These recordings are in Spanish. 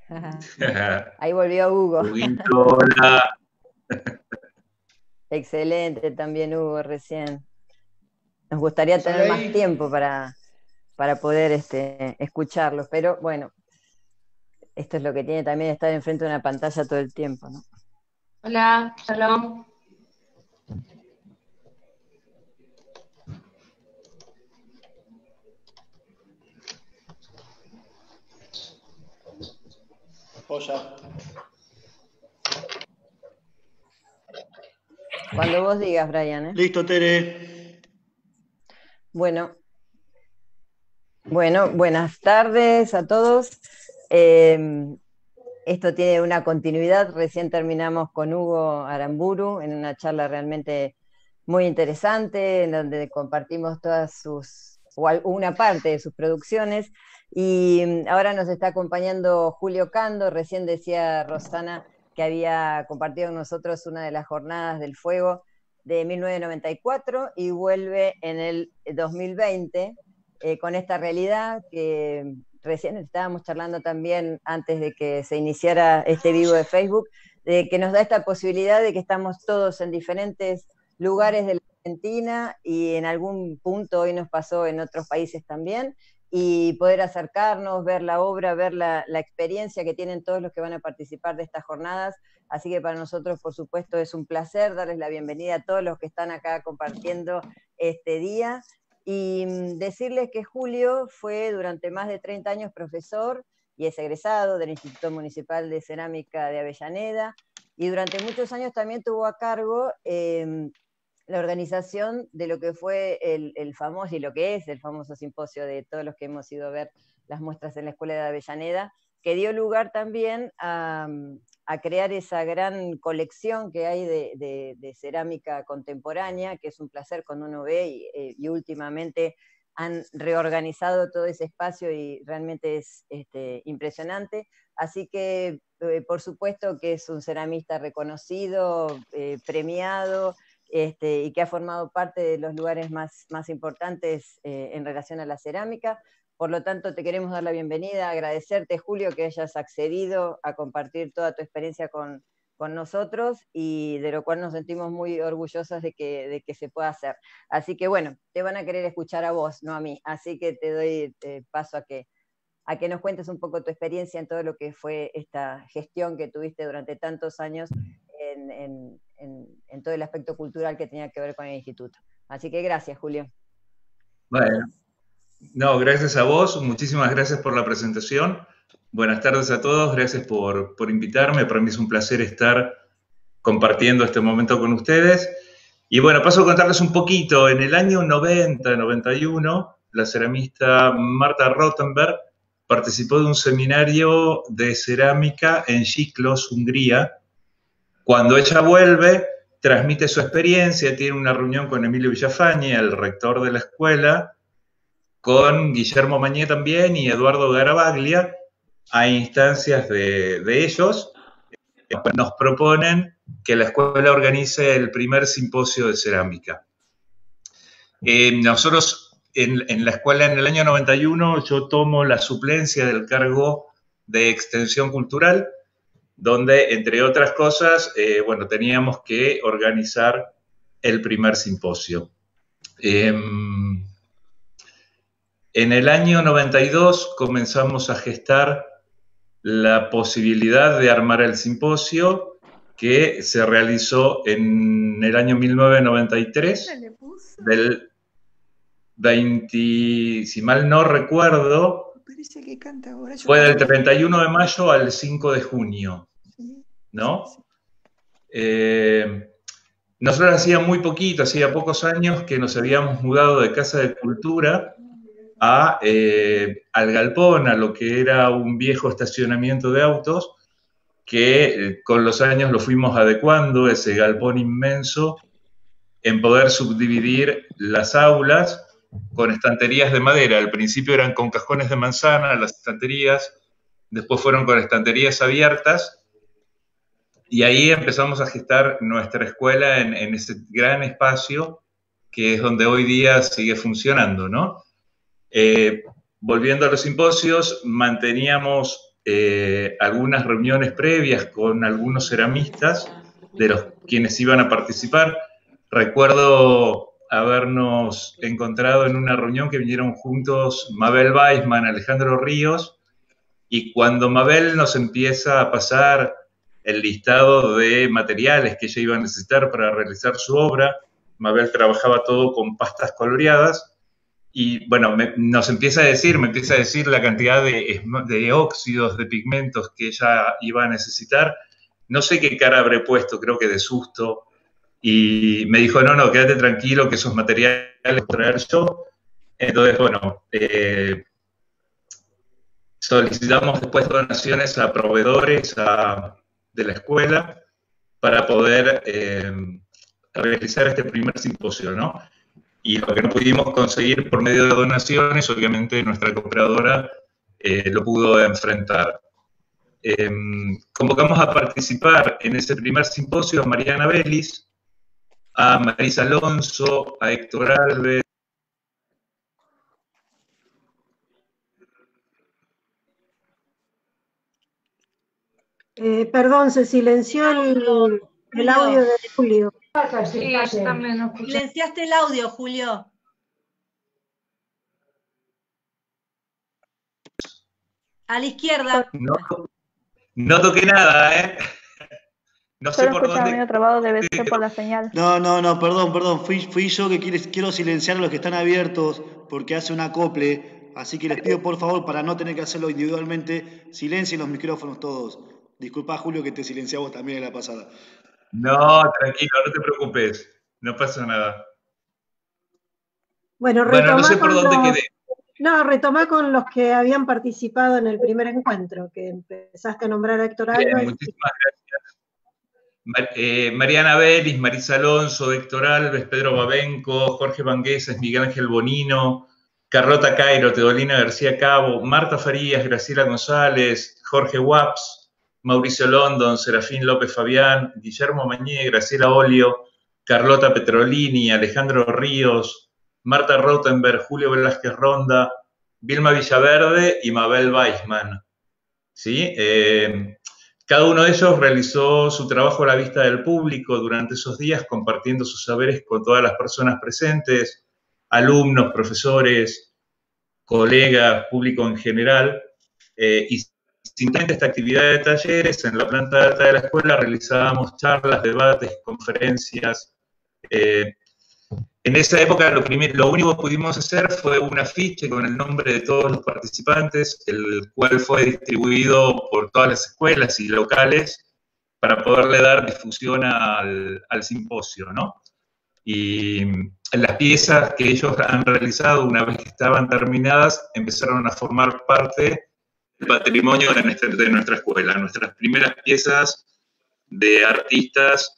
Ahí volvió Hugo. Huguito, hola. Excelente también Hugo recién. Nos gustaría ¿Sale tener más ahí? tiempo para poder escucharlos, pero bueno, esto es lo que tiene también estar enfrente de una pantalla todo el tiempo, ¿no? Hola, shalom. Joya. Cuando vos digas, Brian, ¿eh? Listo, Tere. Bueno, buenas tardes a todos. Esto tiene una continuidad. Recién terminamos con Hugo Aramburu en una charla realmente muy interesante, en donde compartimos una parte de sus producciones. Y ahora nos está acompañando Julio Cando. Recién decía Rosana que había compartido con nosotros una de las jornadas del fuego de 1994 y vuelve en el 2020 con esta realidad que recién estábamos charlando también antes de que se iniciara este vivo de Facebook, de que nos da esta posibilidad de que estamos todos en diferentes lugares de la Argentina y en algún punto hoy nos pasó en otros países también, y poder acercarnos, ver la obra, ver la experiencia que tienen todos los que van a participar de estas jornadas. Así que para nosotros, por supuesto, es un placer darles la bienvenida a todos los que están acá compartiendo este día. Y decirles que Julio fue durante más de 30 años profesor y es egresado del Instituto Municipal de Cerámica de Avellaneda, y durante muchos años también tuvo a cargo la organización de lo que fue el famoso, y lo que es el famoso simposio de todos los que hemos ido a ver las muestras en la Escuela de Avellaneda, que dio lugar también a crear esa gran colección que hay de cerámica contemporánea, que es un placer cuando uno ve, y últimamente han reorganizado todo ese espacio y realmente es impresionante. Así que, por supuesto que es un ceramista reconocido, premiado, y que ha formado parte de los lugares más importantes en relación a la cerámica. Por lo tanto, te queremos dar la bienvenida, agradecerte, Julio, que hayas accedido a compartir toda tu experiencia con nosotros, y de lo cual nos sentimos muy orgullosos de que se pueda hacer. Así que bueno, te van a querer escuchar a vos, no a mí. Así que te doy paso a que nos cuentes un poco tu experiencia en todo lo que fue esta gestión que tuviste durante tantos años en todo el aspecto cultural que tenía que ver con el instituto. Así que gracias, Julio. Bueno, no, gracias a vos, muchísimas gracias por la presentación. Buenas tardes a todos, gracias por invitarme. Para mí es un placer estar compartiendo este momento con ustedes. Y bueno, paso a contarles un poquito. En el año 90-91, la ceramista Marta Rottenberg participó de un seminario de cerámica en Chiclos, Hungría. Cuando ella vuelve, transmite su experiencia, tiene una reunión con Emilio Villafañe, el rector de la escuela, con Guillermo Mañé también y Eduardo Garavaglia, a instancias de ellos. Nos proponen que la escuela organice el primer simposio de cerámica. Nosotros en la escuela en el año 91 yo tomo la suplencia del cargo de extensión cultural, donde entre otras cosas, bueno, teníamos que organizar el primer simposio. En el año 92 comenzamos a gestar la posibilidad de armar el simposio, que se realizó en el año 1993, del 20, si mal no recuerdo, fue del 31 de mayo al 5 de junio, ¿no? Nosotros hacía muy poquito, hacía pocos años que nos habíamos mudado de Casa de Cultura al galpón, a lo que era un viejo estacionamiento de autos, que con los años lo fuimos adecuando, ese galpón inmenso, en poder subdividir las aulas con estanterías de madera. Al principio eran con cajones de manzana las estanterías, después fueron con estanterías abiertas, y ahí empezamos a gestar nuestra escuela en ese gran espacio que es donde hoy día sigue funcionando, ¿no? Volviendo a los simposios, manteníamos algunas reuniones previas con algunos ceramistas de los quienes iban a participar. Recuerdo habernos encontrado en una reunión que vinieron juntos Mabel Weisman, Alejandro Ríos, y cuando Mabel nos empieza a pasar el listado de materiales que ella iba a necesitar para realizar su obra, Mabel trabajaba todo con pastas coloreadas, y bueno, me empieza a decir la cantidad de óxidos, de pigmentos que ella iba a necesitar. No sé qué cara habré puesto, creo que de susto, y me dijo, no, quédate tranquilo que esos materiales los voy a traer yo. Entonces, bueno, solicitamos después donaciones a proveedores de la escuela para poder realizar este primer simposio, ¿no? Y lo que no pudimos conseguir por medio de donaciones, obviamente nuestra cooperadora lo pudo enfrentar. Convocamos a participar en ese primer simposio a Mariana Vélez, a Marisa Alonso, a Héctor Alves. Perdón, se silenció el audio de Julio. Sí, yo también no escuché. Silenciaste el audio, Julio. A la izquierda. No toqué nada, ¿eh? No sé por dónde. Medio trabado, debe ser por la señal. No, perdón. Fui yo que quiero silenciar a los que están abiertos porque hace un acople. Así que les pido por favor, para no tener que hacerlo individualmente, silencien los micrófonos todos. Disculpa, Julio, que te silencié a vos también en la pasada. No, tranquilo, no te preocupes. No pasa nada. Bueno, no sé por dónde quedé. No, retomá con los que habían participado en el primer encuentro, que empezaste a nombrar a Héctor Alves. Muchísimas gracias. Mariana Vélez, Marisa Alonso, Héctor Alves, Pedro Babenco, Jorge Vangueses, Miguel Ángel Bonino, Carlota Cairo, Teodolina García Cabo, Marta Farías, Graciela González, Jorge Waps, Mauricio London, Serafín López Fabián, Guillermo Mañé, Graciela Olio, Carlota Petrolini, Alejandro Ríos, Marta Rottenberg, Julio Velázquez Ronda, Vilma Villaverde y Mabel Weisman. ¿Sí? Cada uno de ellos realizó su trabajo a la vista del público durante esos días, compartiendo sus saberes con todas las personas presentes, alumnos, profesores, colegas, público en general. Y simultáneamente esta actividad de talleres, en la planta alta de la escuela realizábamos charlas, debates, conferencias. En esa época lo único que pudimos hacer fue un afiche con el nombre de todos los participantes, el cual fue distribuido por todas las escuelas y locales para poderle dar difusión al simposio, ¿no? Y las piezas que ellos han realizado, una vez que estaban terminadas, empezaron a formar parte del patrimonio de nuestra escuela. Nuestras primeras piezas de artistas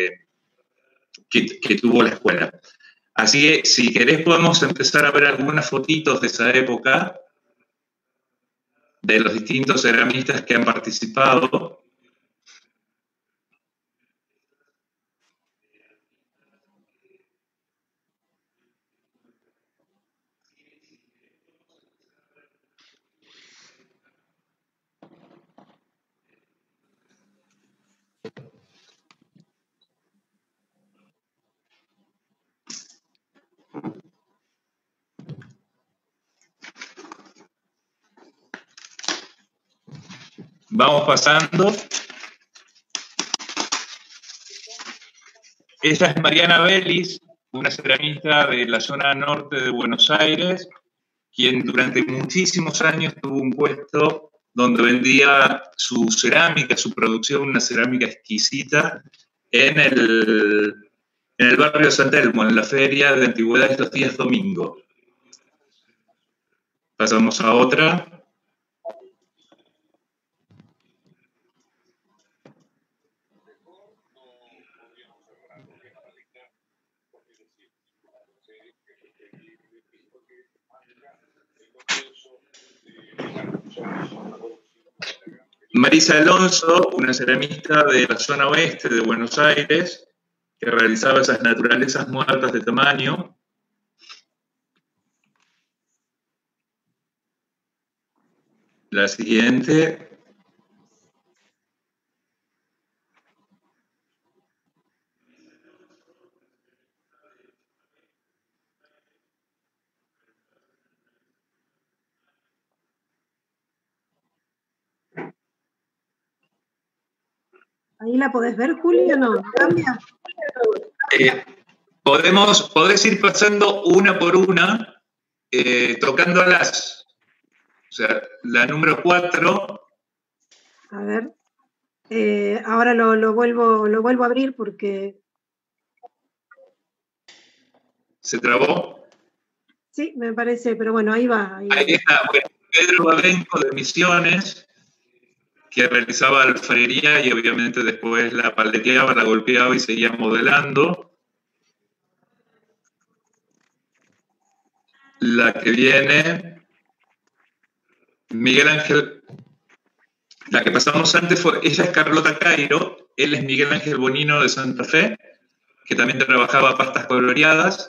que tuvo la escuela. Así que, si querés, podemos empezar a ver algunas fotitos de esa época, de los distintos ceramistas que han participado. Vamos pasando. Ella es Mariana Vélez, una ceramista de la zona norte de Buenos Aires, quien durante muchísimos años tuvo un puesto donde vendía su cerámica, su producción, una cerámica exquisita, en el barrio de San Telmo, en la feria de antigüedades los días domingo. Pasamos a otra. Marisa Alonso, una ceramista de la zona oeste de Buenos Aires, que realizaba esas naturalezas muertas de tamaño. La siguiente. ¿Ahí la podés ver, Julio? ¿No? ¿Cambia? Podés ir pasando una por una, tocándolas. O sea, la número 4. A ver. Ahora lo vuelvo a abrir porque... ¿Se trabó? Sí, me parece, pero bueno, ahí va. Ahí está, bueno, Pedro Babenco de Misiones, que realizaba alfarería y obviamente después la paleteaba, la golpeaba y seguía modelando. La que viene, Miguel Ángel, la que pasamos antes ella es Carlota Cairo, él es Miguel Ángel Bonino de Santa Fe, que también trabajaba pastas coloreadas.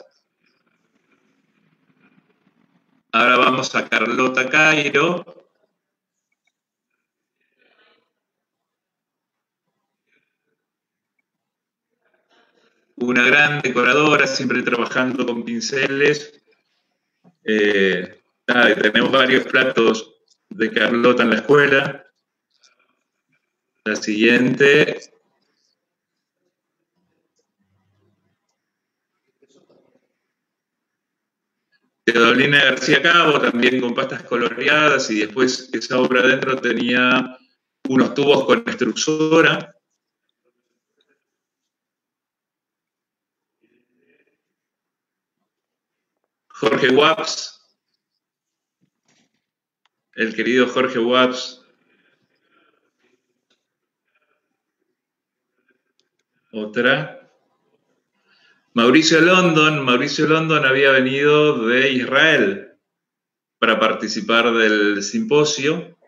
Ahora vamos a Carlota Cairo. Una gran decoradora, siempre trabajando con pinceles. Tenemos varios platos de Carlota en la escuela. La siguiente. Teodolina García Cabo, también con pastas coloreadas, y después esa obra adentro tenía unos tubos con extrusora. Jorge Waps, el querido Jorge Waps. Otra. Mauricio London había venido de Israel para participar del simposio.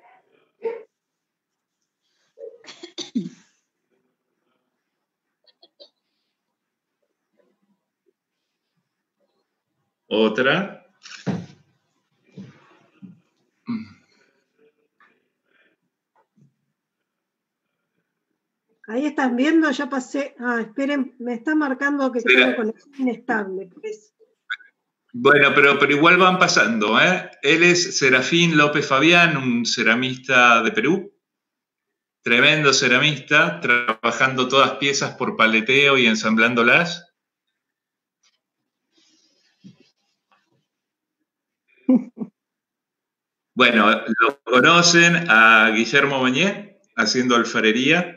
Otra. Ahí están viendo, ya pasé. Esperen, me está marcando que tengo conexión inestable. Pues. Bueno, pero igual van pasando, ¿eh? Él es Serafín López Fabián, un ceramista de Perú. Tremendo ceramista, trabajando todas piezas por paleteo y ensamblándolas. Bueno, lo conocen a Guillermo Bañé, haciendo alfarería.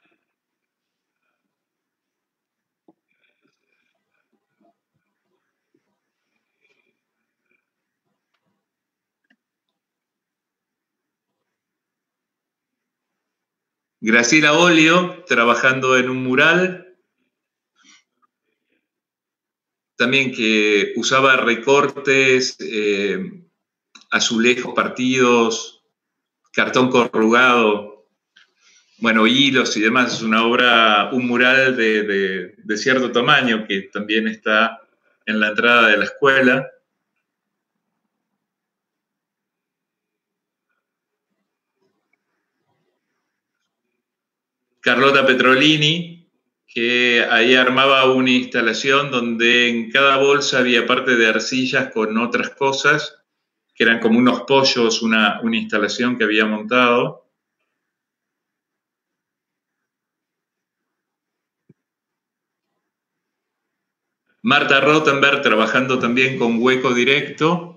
Graciela Olio, trabajando en un mural. También que usaba recortes, azulejos partidos, cartón corrugado, bueno, hilos y demás. Es una obra, un mural de cierto tamaño que también está en la entrada de la escuela. Carlota Petrolini, que ahí armaba una instalación donde en cada bolsa había parte de arcillas con otras cosas, que eran como unos pollos, una instalación que había montado. Marta Rottenberg, trabajando también con hueco directo.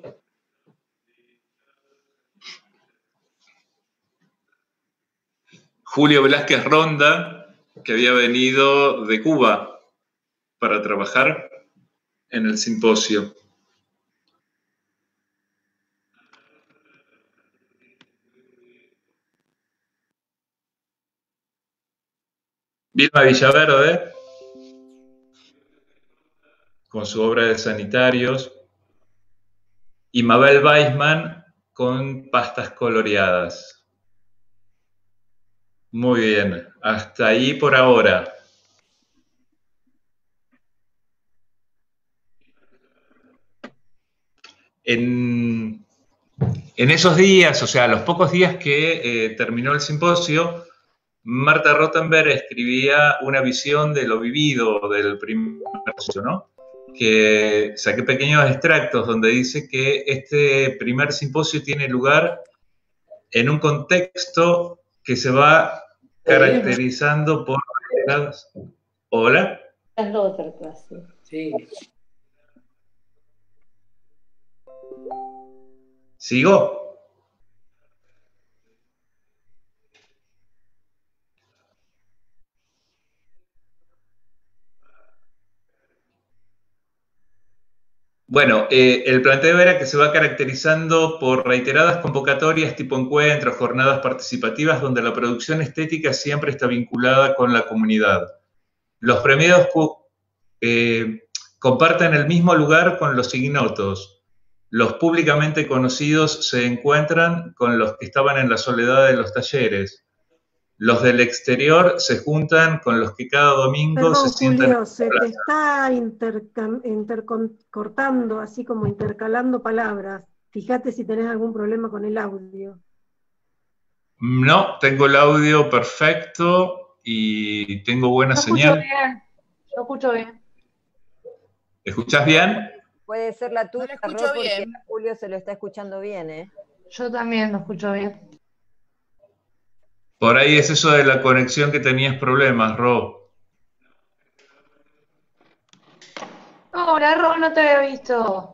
Julio Velázquez Ronda, que había venido de Cuba para trabajar en el simposio. Vilma Villaverde, con su obra de sanitarios. Y Mabel Weisman, con pastas coloreadas. Muy bien, hasta ahí por ahora. En esos días, o sea, los pocos días que terminó el simposio, Marta Rottenberg escribía una visión de lo vivido del primer simposio, ¿no? Que saqué pequeños extractos donde dice que este primer simposio tiene lugar en un contexto que se va caracterizando por reiteradas... ¿Hola? Es la otra clase. Sí. ¿Sigo? Bueno, el planteo era que se va caracterizando por reiteradas convocatorias tipo encuentros, jornadas participativas, donde la producción estética siempre está vinculada con la comunidad. Los premiados comparten el mismo lugar con los ignotos. Los públicamente conocidos se encuentran con los que estaban en la soledad de los talleres. Los del exterior se juntan con los que cada domingo Perdón, se sientan... Julio, se te está cortando, así como intercalando palabras. Fíjate si tenés algún problema con el audio. No, tengo el audio perfecto y tengo buena señal. Lo escucho bien. ¿Escuchás bien? Puede ser la tuya, No lo escucho Ro, porque bien. a Julio se lo está escuchando bien, ¿eh? Yo también lo escucho bien. Por ahí es eso de la conexión que tenías problemas, Ro. Hola, Ro, no te había visto.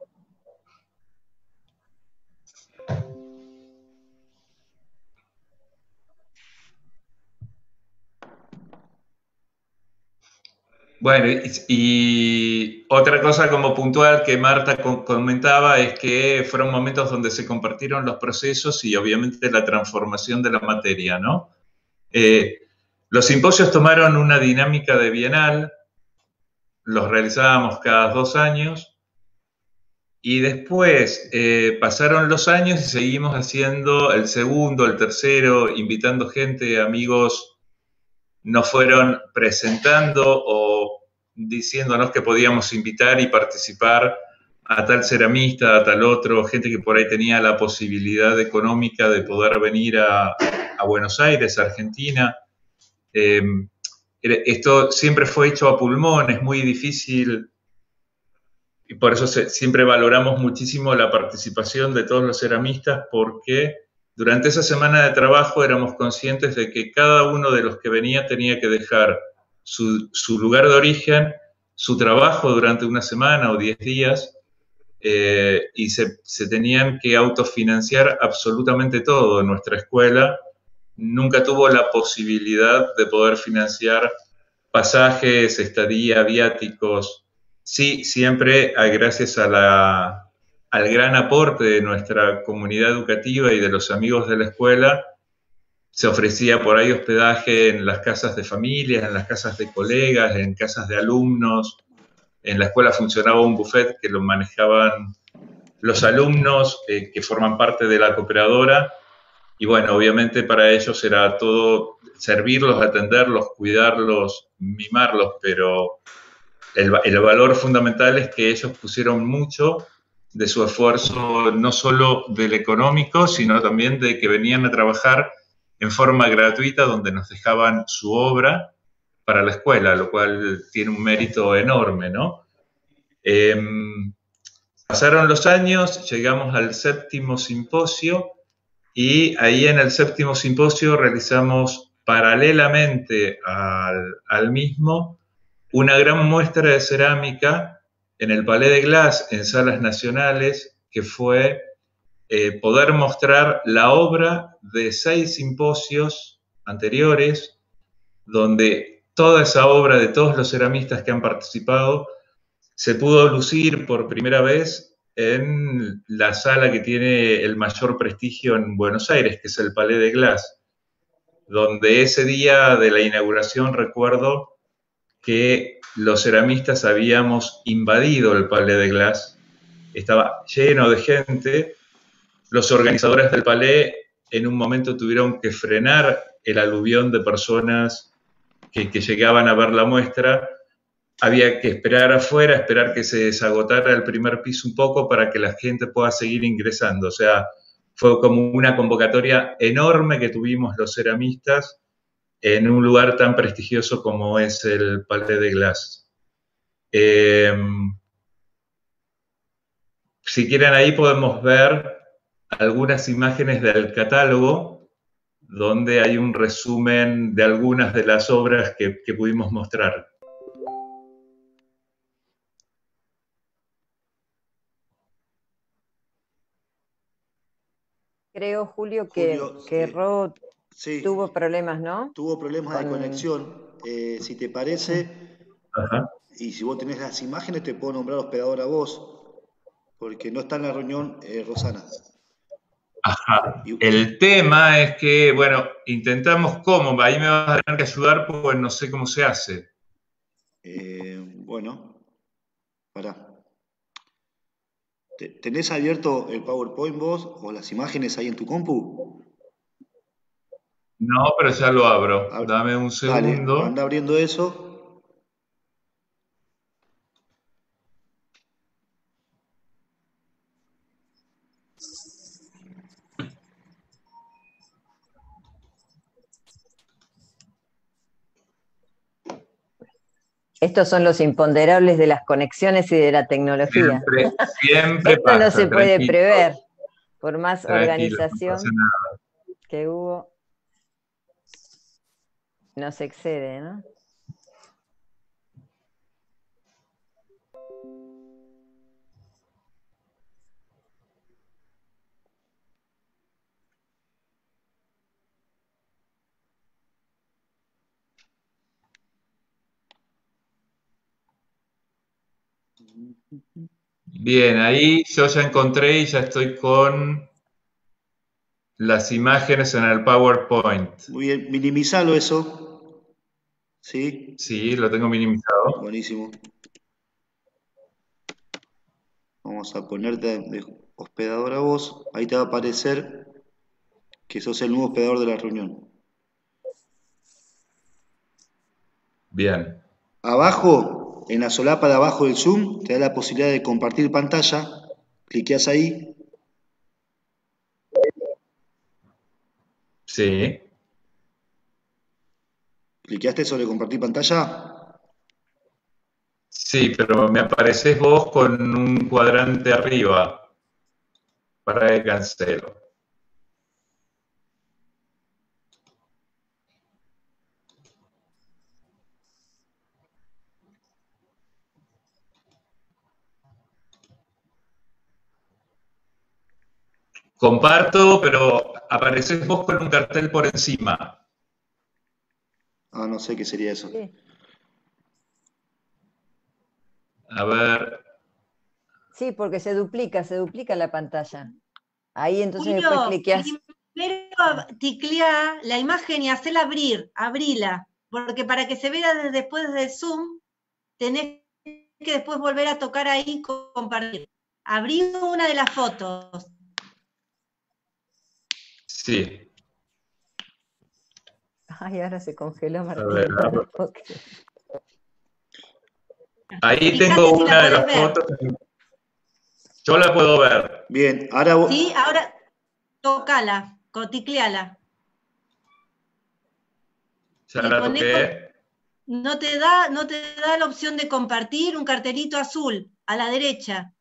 Bueno, y otra cosa como puntual que Marta comentaba es que fueron momentos donde se compartieron los procesos y obviamente la transformación de la materia, ¿no? Los simposios tomaron una dinámica de bienal, los realizábamos cada 2 años y después pasaron los años y seguimos haciendo el segundo, el tercero, invitando gente, amigos, nos fueron presentando o diciéndonos que podíamos invitar y participar a tal ceramista, a tal otro, gente que por ahí tenía la posibilidad económica de poder venir a Buenos Aires, Argentina. Esto siempre fue hecho a pulmón, es muy difícil y por eso siempre valoramos muchísimo la participación de todos los ceramistas porque durante esa semana de trabajo éramos conscientes de que cada uno de los que venía tenía que dejar su lugar de origen, su trabajo durante una semana o 10 días, y se tenían que autofinanciar absolutamente todo. En nuestra escuela nunca tuvo la posibilidad de poder financiar pasajes, estadía, viáticos. Sí, siempre gracias a al gran aporte de nuestra comunidad educativa y de los amigos de la escuela, se ofrecía por ahí hospedaje en las casas de familias, en las casas de colegas, en casas de alumnos. En la escuela funcionaba un buffet que lo manejaban los alumnos que forman parte de la cooperadora. Y bueno, obviamente para ellos era todo servirlos, atenderlos, cuidarlos, mimarlos, pero el valor fundamental es que ellos pusieron mucho de su esfuerzo, no solo del económico, sino también de que venían a trabajar en forma gratuita, donde nos dejaban su obra para la escuela, lo cual tiene un mérito enorme, ¿no? Pasaron los años, llegamos al 7º simposio, y ahí en el 7º simposio realizamos paralelamente al mismo una gran muestra de cerámica en el Palais de Glace, en salas nacionales, que fue poder mostrar la obra de 6 simposios anteriores, donde toda esa obra de todos los ceramistas que han participado se pudo lucir por primera vez en la sala que tiene el mayor prestigio en Buenos Aires, que es el Palais de Glace, donde ese día de la inauguración recuerdo que los ceramistas habíamos invadido el Palais de Glace, estaba lleno de gente. Los organizadores del Palais en un momento tuvieron que frenar el aluvión de personas que llegaban a ver la muestra. Había que esperar afuera, esperar que se desagotara el primer piso un poco para que la gente pueda seguir ingresando. O sea, fue como una convocatoria enorme que tuvimos los ceramistas en un lugar tan prestigioso como es el Palais de Glace. Si quieren ahí podemos ver algunas imágenes del catálogo, donde hay un resumen de algunas de las obras que pudimos mostrar. Creo, Julio, que Ro Sí, tuvo problemas, ¿no? tuvo problemas de conexión. Si te parece, Ajá. y si vos tenés las imágenes, te puedo nombrar hospedador a vos, porque no está en la reunión Rosana. Ajá. El tema es que, bueno, intentamos cómo, ahí me vas a tener que ayudar porque no sé cómo se hace. Bueno, pará. ¿Tenés abierto el PowerPoint vos o las imágenes ahí en tu compu? No, pero ya lo abro. Dame un Dale, segundo. anda abriendo eso. Estos son los imponderables de las conexiones y de la tecnología. Siempre Esto pasa, no se puede tranquilo. prever, por más Tranquilo, organización no pasa nada. que hubo, no se excede, ¿no? Bien, ahí yo ya encontré y ya estoy con las imágenes en el PowerPoint. Muy bien, minimizalo eso. ¿Sí? Sí, lo tengo minimizado. Buenísimo. Vamos a ponerte de hospedador a vos. Ahí te va a aparecer que sos el nuevo hospedador de la reunión. Bien. Abajo, en la solapa de abajo del Zoom, te da la posibilidad de compartir pantalla. Cliqueás ahí. Sí. ¿Cliqueaste sobre compartir pantalla? Sí, pero me apareces vos con un cuadrante arriba. Para que cancelo. Comparto, pero apareces vos con un cartel por encima. Ah, no sé qué sería eso. Sí. A ver. Sí, porque se duplica la pantalla. Ahí entonces Julio, después cliqueas. primero ticlea la imagen y hacela abrila, porque para que se vea después del Zoom, tenés que después volver a tocar ahí y compartir. Abrí una de las fotos. Sí. Ay, ahora se congeló Martín. A ver. Okay. Ahí Fíjate tengo si la una de las podés ver. fotos. Yo la puedo ver. Bien, ahora vos... Sí, ahora tocala, ticleala. Ya Y la poné toqué. no te da la opción de compartir un cartelito azul a la derecha.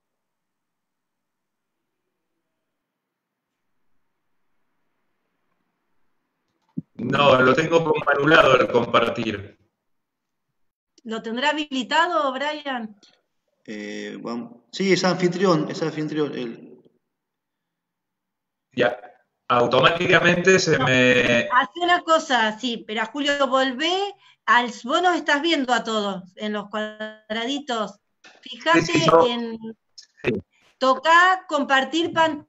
No, lo tengo como anulado el compartir. ¿Lo tendrá habilitado, Brian? Sí, es anfitrión. Ya. Automáticamente se me... Hace una cosa, sí, pero a Julio volvé, vos nos estás viendo a todos en los cuadraditos. Fíjate Sí, yo... en... Sí. Tocá compartir pantalla,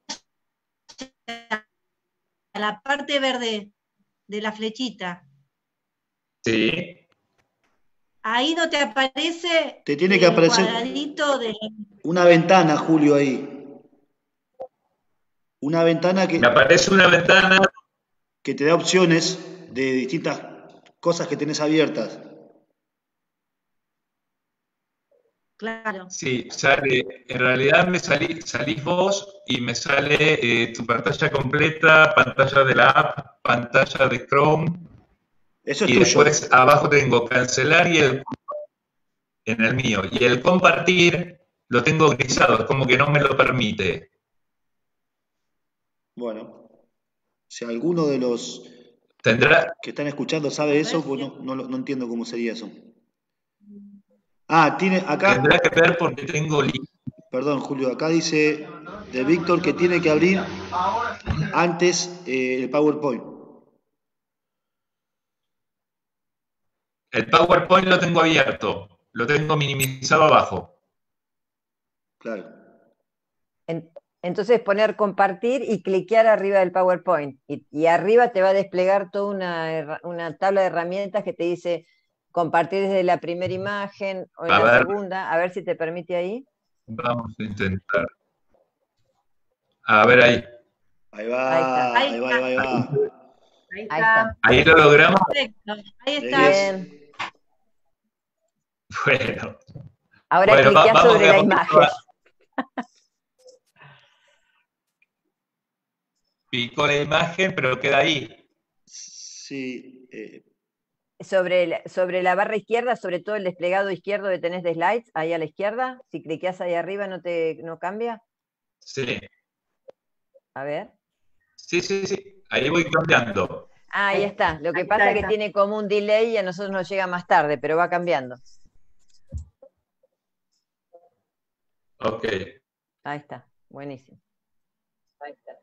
la parte verde de la flechita. Sí. Ahí no te aparece te tiene que aparecer cuadradito de... una ventana, Julio, ahí. Una ventana que... Me aparece una ventana... que te da opciones de distintas cosas que tenés abiertas. Claro. Sí, sale, en realidad salís vos y me sale tu pantalla completa, pantalla de la app, pantalla de Chrome. Eso es y tuyo. Después abajo tengo cancelar en el mío. Y el compartir lo tengo grisado, es como que no me lo permite. Bueno, Si alguno de los ¿Tendrá? que están escuchando sabe eso, pues no entiendo cómo sería eso. Ah, tiene acá. Tendrá que ver porque tengo link. Perdón, Julio, acá dice de Víctor que tiene que abrir antes el PowerPoint. El PowerPoint lo tengo abierto, lo tengo minimizado abajo. Claro. Entonces poner compartir y cliquear arriba del PowerPoint. Y arriba te va a desplegar toda una tabla de herramientas que te dice compartir desde la primera imagen o en la segunda. A ver si te permite ahí. Vamos a intentar. A ver ahí. Ahí va, ahí va. Ahí está. Ahí lo logramos. Perfecto. Ahí está. Bien. Bueno. Ahora cliquea sobre la imagen. Picó la imagen, pero queda ahí. Sí. Sobre la barra izquierda, sobre todo el desplegado izquierdo que tenés de slides, ahí a la izquierda, si cliqueas ahí arriba, ¿no cambia? Sí. A ver. Sí. Ahí voy cambiando. Ahí está. Lo que pasa es que tiene como un delay y a nosotros nos llega más tarde, pero va cambiando. Ok. Ahí está. Buenísimo. Ahí está.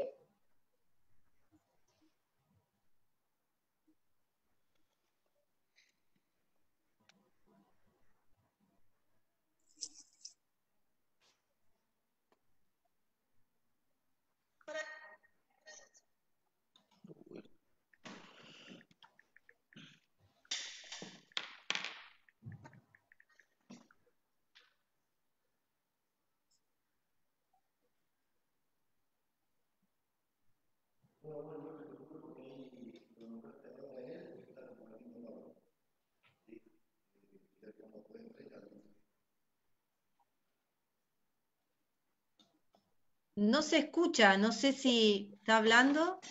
No se escucha, no sé si está hablando.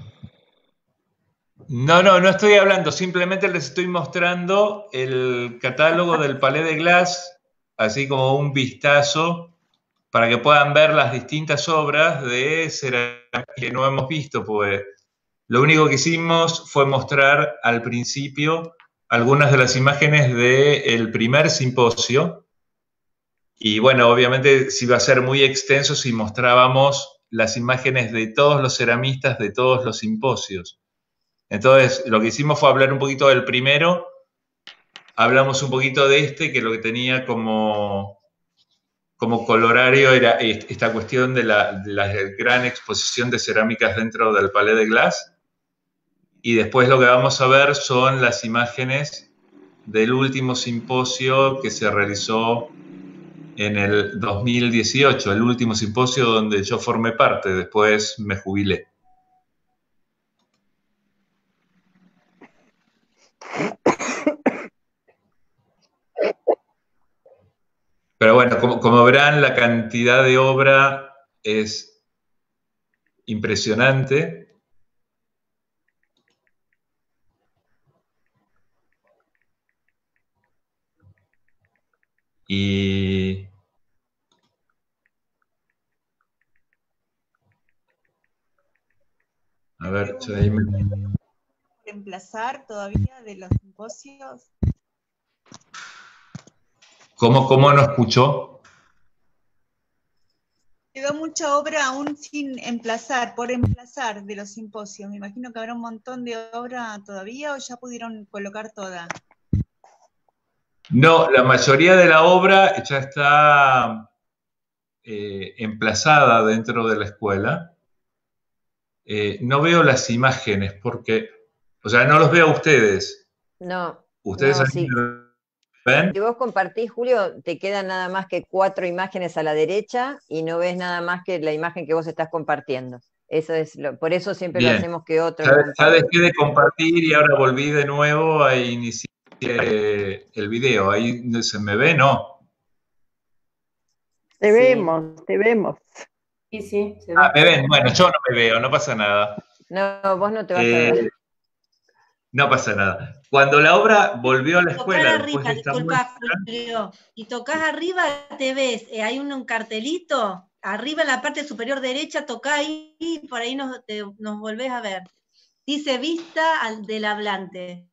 No estoy hablando, simplemente les estoy mostrando el catálogo del Palais de Glass, así como un vistazo, para que puedan ver las distintas obras de cerámica que no hemos visto, pues lo único que hicimos fue mostrar al principio algunas de las imágenes del primer simposio, y bueno, obviamente se iba a ser muy extenso si mostrábamos las imágenes de todos los ceramistas de todos los simposios. Entonces, lo que hicimos fue hablar un poquito del primero, hablamos un poquito de este, que lo que tenía como colorario era esta cuestión de la gran exposición de cerámicas dentro del Palais de Glass, y después lo que vamos a ver son las imágenes del último simposio que se realizó en el 2018, el último simposio donde yo formé parte, después me jubilé. Pero bueno, como verán, la cantidad de obra es impresionante. Y a ver, yo ahí me... reemplazar todavía de los simposios. ¿Cómo no escuchó? Quedó mucha obra aún sin emplazar, por emplazar de los simposios. Me imagino que habrá un montón de obra todavía o ya pudieron colocar toda. No, la mayoría de la obra ya está emplazada dentro de la escuela. No veo las imágenes porque, o sea, no los veo a ustedes. No. ¿Ustedes no, aquí sí. ven? Si vos compartís, Julio, te quedan nada más que 4 imágenes a la derecha y no ves nada más que la imagen que vos estás compartiendo. Eso es por eso siempre Bien. lo hacemos que otro. Ya dejé de compartir y ahora volví de nuevo a iniciar el video. Ahí se me ve, ¿no? Te vemos. Sí, se ve. Me ven. Bueno, yo no me veo, no pasa nada. No, vos no te vas a ver. No pasa nada. Cuando la obra volvió a la escuela... Tocar arriba, disculpa, Julio. Y tocas arriba, te ves, hay un cartelito arriba en la parte superior derecha, tocá ahí y por ahí nos volvés a ver. Dice vista del hablante.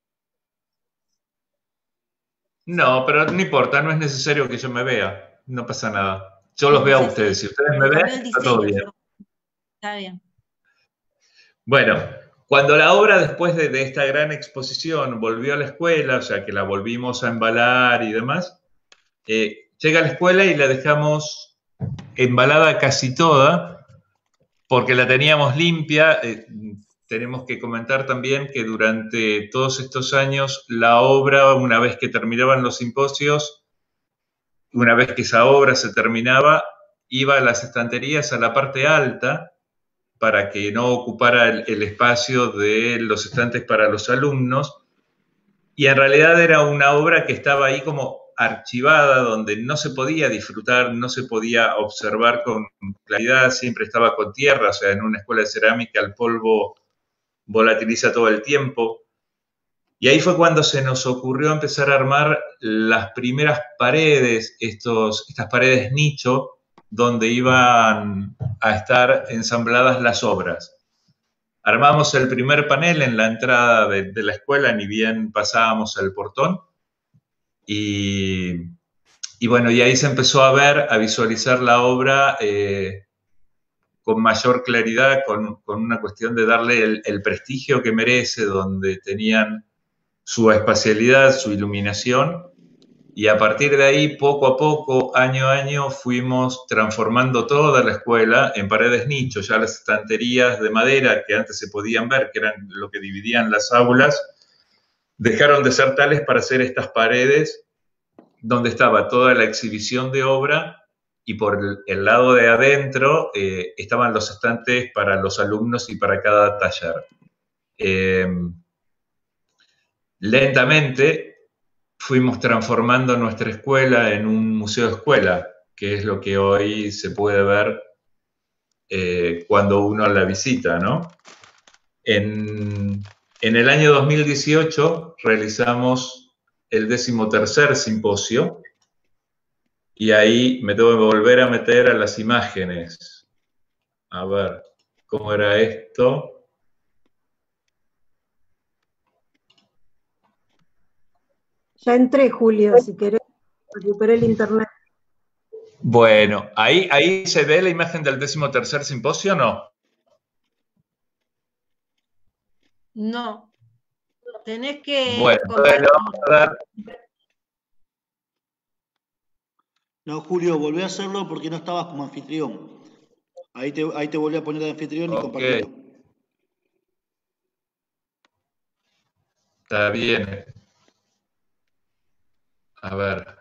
No, pero no importa, no es necesario que yo me vea, no pasa nada. Yo los veo a ustedes, si ustedes me ven, está todo bien. Está bien. Bueno, cuando la obra, después de esta gran exposición, volvió a la escuela, o sea que la volvimos a embalar y demás, llega a la escuela y la dejamos embalada casi toda, porque la teníamos limpia. Tenemos que comentar también que durante todos estos años la obra, una vez que terminaban los simposios, una vez que esa obra se terminaba, iba a las estanterías a la parte alta para que no ocupara el espacio de los estantes para los alumnos, y en realidad era una obra que estaba ahí como archivada, donde no se podía disfrutar, no se podía observar con claridad, siempre estaba con tierra, o sea, en una escuela de cerámica el polvo volatiliza todo el tiempo. Y ahí fue cuando se nos ocurrió empezar a armar las primeras paredes, estas paredes nicho, donde iban a estar ensambladas las obras. Armamos el primer panel en la entrada de la escuela, ni bien pasábamos el portón. Y bueno, y ahí se empezó a ver, a visualizar la obra con mayor claridad, con una cuestión de darle el prestigio que merece, donde tenían su espacialidad, su iluminación, y a partir de ahí, poco a poco, año a año, fuimos transformando toda la escuela en paredes nicho. Ya las estanterías de madera que antes se podían ver, que eran lo que dividían las aulas, dejaron de ser tales para hacer estas paredes donde estaba toda la exhibición de obra, y por el lado de adentro estaban los estantes para los alumnos y para cada taller. Lentamente fuimos transformando nuestra escuela en un museo de escuela, que es lo que hoy se puede ver cuando uno la visita, ¿no? En el año 2018 realizamos el 13º simposio, y ahí me tengo que volver a meter a las imágenes. A ver, ¿cómo era esto? Ya entré, Julio, si querés, recuperé el internet. Bueno, ahí se ve la imagen del 13º simposio, ¿no? No. Tenés que... Bueno, le vamos a dar... No, Julio, volví a hacerlo porque no estabas como anfitrión. Ahí te volví a poner de anfitrión y compartirlo. Está bien. A ver.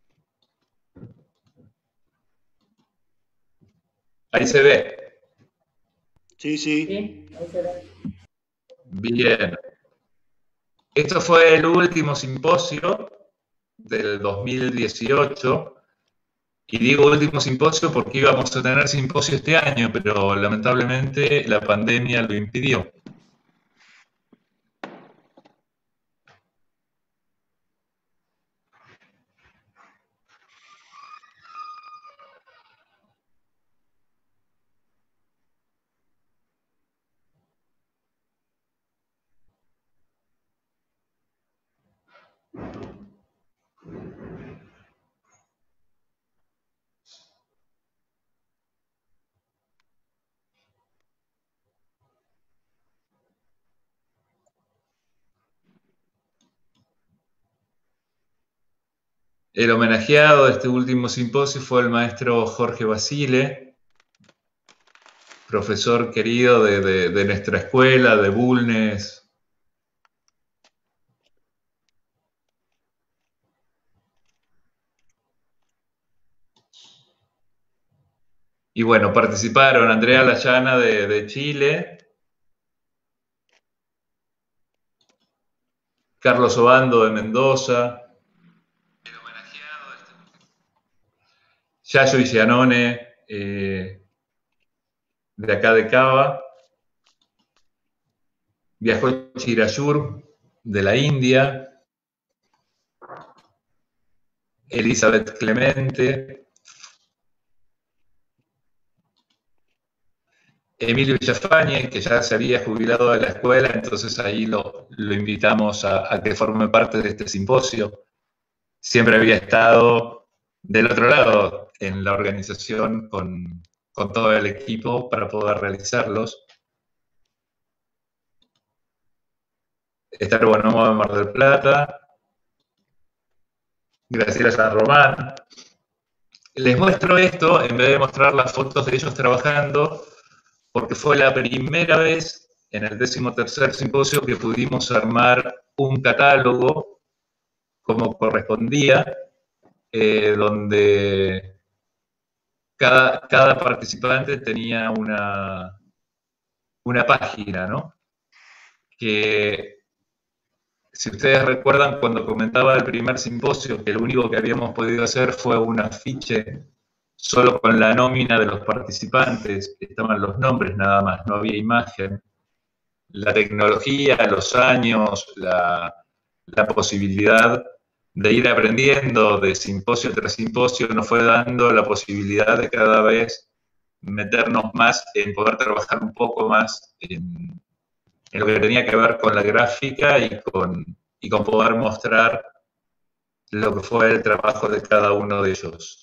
Ahí se ve. Sí. Sí, ahí se ve. Bien. Esto fue el último simposio del 2018. Y digo último simposio porque íbamos a tener simposio este año, pero lamentablemente la pandemia lo impidió. El homenajeado de este último simposio fue el maestro Jorge Basile, profesor querido de nuestra escuela, de Bulnes. Y bueno, participaron Andrea Layana de Chile, Carlos Obando de Mendoza, Yayo Isianone, de acá de Cava, viajó Chirayur, de la India, Elizabeth Clemente, Emilio Villafañe, que ya se había jubilado de la escuela, entonces ahí lo invitamos a que forme parte de este simposio. Siempre había estado del otro lado en la organización con todo el equipo para poder realizarlos. Esther Bonomo de Mar del Plata, Graciela San Román. Les muestro esto en vez de mostrar las fotos de ellos trabajando, porque fue la primera vez en el 13º simposio que pudimos armar un catálogo como correspondía, donde cada participante tenía una página, ¿no? Que, si ustedes recuerdan, cuando comentaba el primer simposio, que lo único que habíamos podido hacer fue un afiche solo con la nómina de los participantes, estaban los nombres nada más, no había imagen. La tecnología, los años, la posibilidad de ir aprendiendo de simposio tras simposio nos fue dando la posibilidad de cada vez meternos más en poder trabajar un poco más en lo que tenía que ver con la gráfica y con poder mostrar lo que fue el trabajo de cada uno de ellos.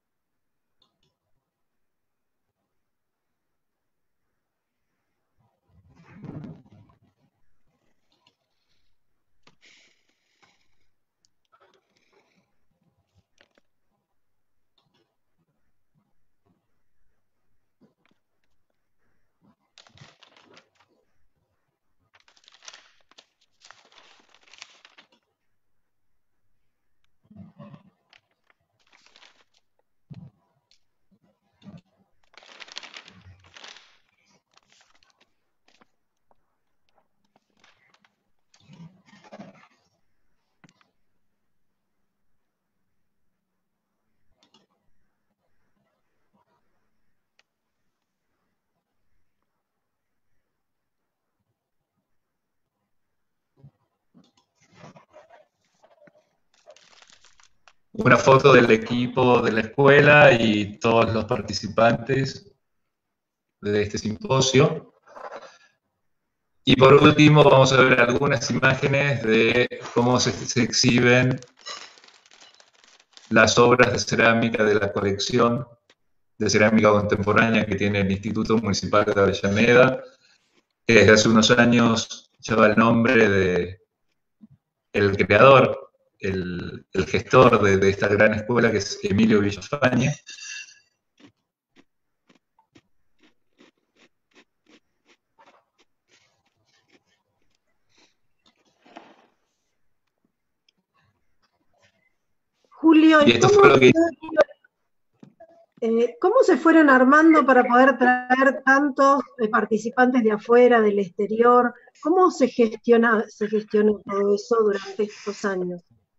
Una foto del equipo de la escuela y todos los participantes de este simposio. Y por último vamos a ver algunas imágenes de cómo se exhiben las obras de cerámica de la colección de cerámica contemporánea que tiene el Instituto Municipal de Avellaneda, que desde hace unos años lleva el nombre de el creador, el gestor de esta gran escuela, que es Emilio Villafañe. Julio, Y esto fue lo que... ¿Cómo se fueron armando para poder traer tantos participantes de afuera, del exterior? ¿Cómo se gestionó todo eso durante estos años?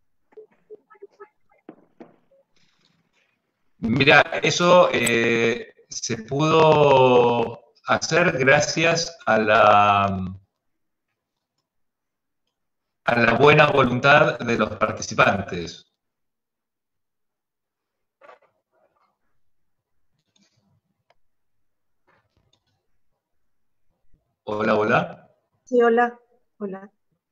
Mira, eso se pudo hacer gracias a la buena voluntad de los participantes. Hola, hola. Sí, hola, hola.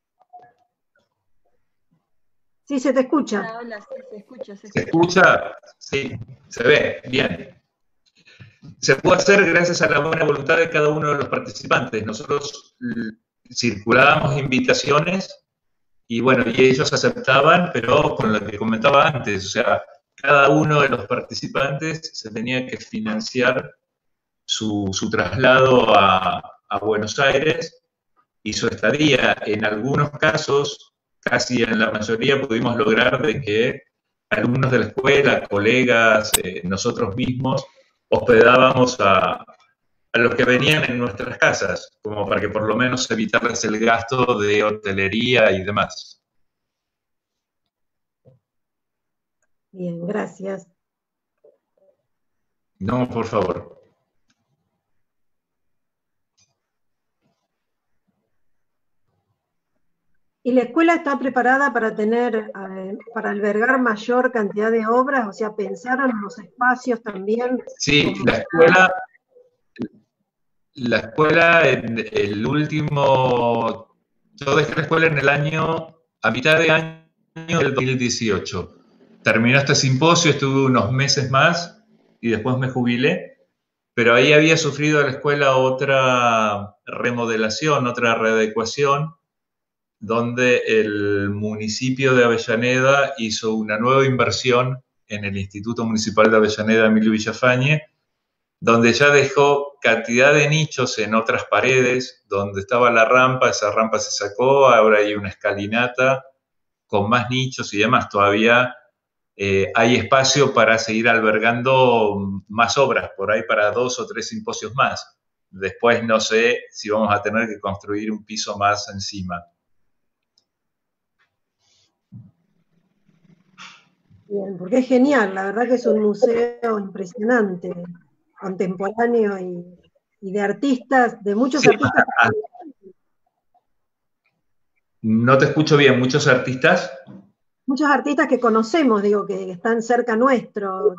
Sí, se te escucha. Hola, hola, sí, se escucha. ¿Se escucha? Sí, se ve, bien. Se pudo hacer gracias a la buena voluntad de cada uno de los participantes. Nosotros circulábamos invitaciones y bueno, y ellos aceptaban, pero con lo que comentaba antes, o sea, cada uno de los participantes se tenía que financiar su traslado a Buenos Aires y su estadía. En algunos casos, casi en la mayoría, pudimos lograr de que alumnos de la escuela, colegas, nosotros mismos, hospedábamos a los que venían en nuestras casas, como para que por lo menos evitarles el gasto de hotelería y demás. Bien, gracias. No, por favor. ¿Y la escuela está preparada para para albergar mayor cantidad de obras? O sea, ¿pensaron en los espacios también? Sí, La escuela, yo dejé la escuela a mitad de año del 2018. Terminó este simposio, estuve unos meses más y después me jubilé, pero ahí había sufrido la escuela otra remodelación, otra readecuación, donde el municipio de Avellaneda hizo una nueva inversión en el Instituto Municipal de Avellaneda Emilio Villafañe, donde ya dejó cantidad de nichos en otras paredes, donde estaba la rampa, esa rampa se sacó, ahora hay una escalinata con más nichos y demás. Todavía hay espacio para seguir albergando más obras, por ahí para 2 o 3 simposios más. Después no sé si vamos a tener que construir un piso más encima. Bien, porque es genial, la verdad que es un museo impresionante, contemporáneo y de artistas, de muchos artistas. No te escucho bien, ¿muchos artistas? Muchos artistas que conocemos, digo, que están cerca nuestro.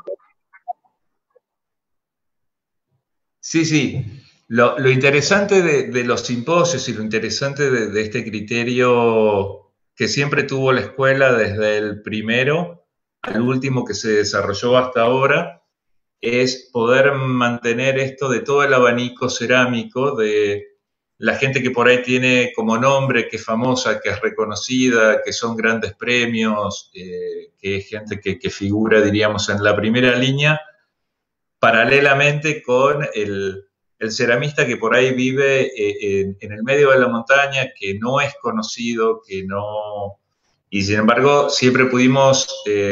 Sí, sí. Lo interesante de los simposios y lo interesante de este criterio que siempre tuvo la escuela desde el primero al último que se desarrolló hasta ahora es poder mantener esto de todo el abanico cerámico, de la gente que por ahí tiene como nombre, que es famosa, que es reconocida, que son grandes premios, que es gente que figura, diríamos, en la primera línea, paralelamente con el ceramista que por ahí vive en el medio de la montaña, que no es conocido, que no... Y sin embargo, siempre pudimos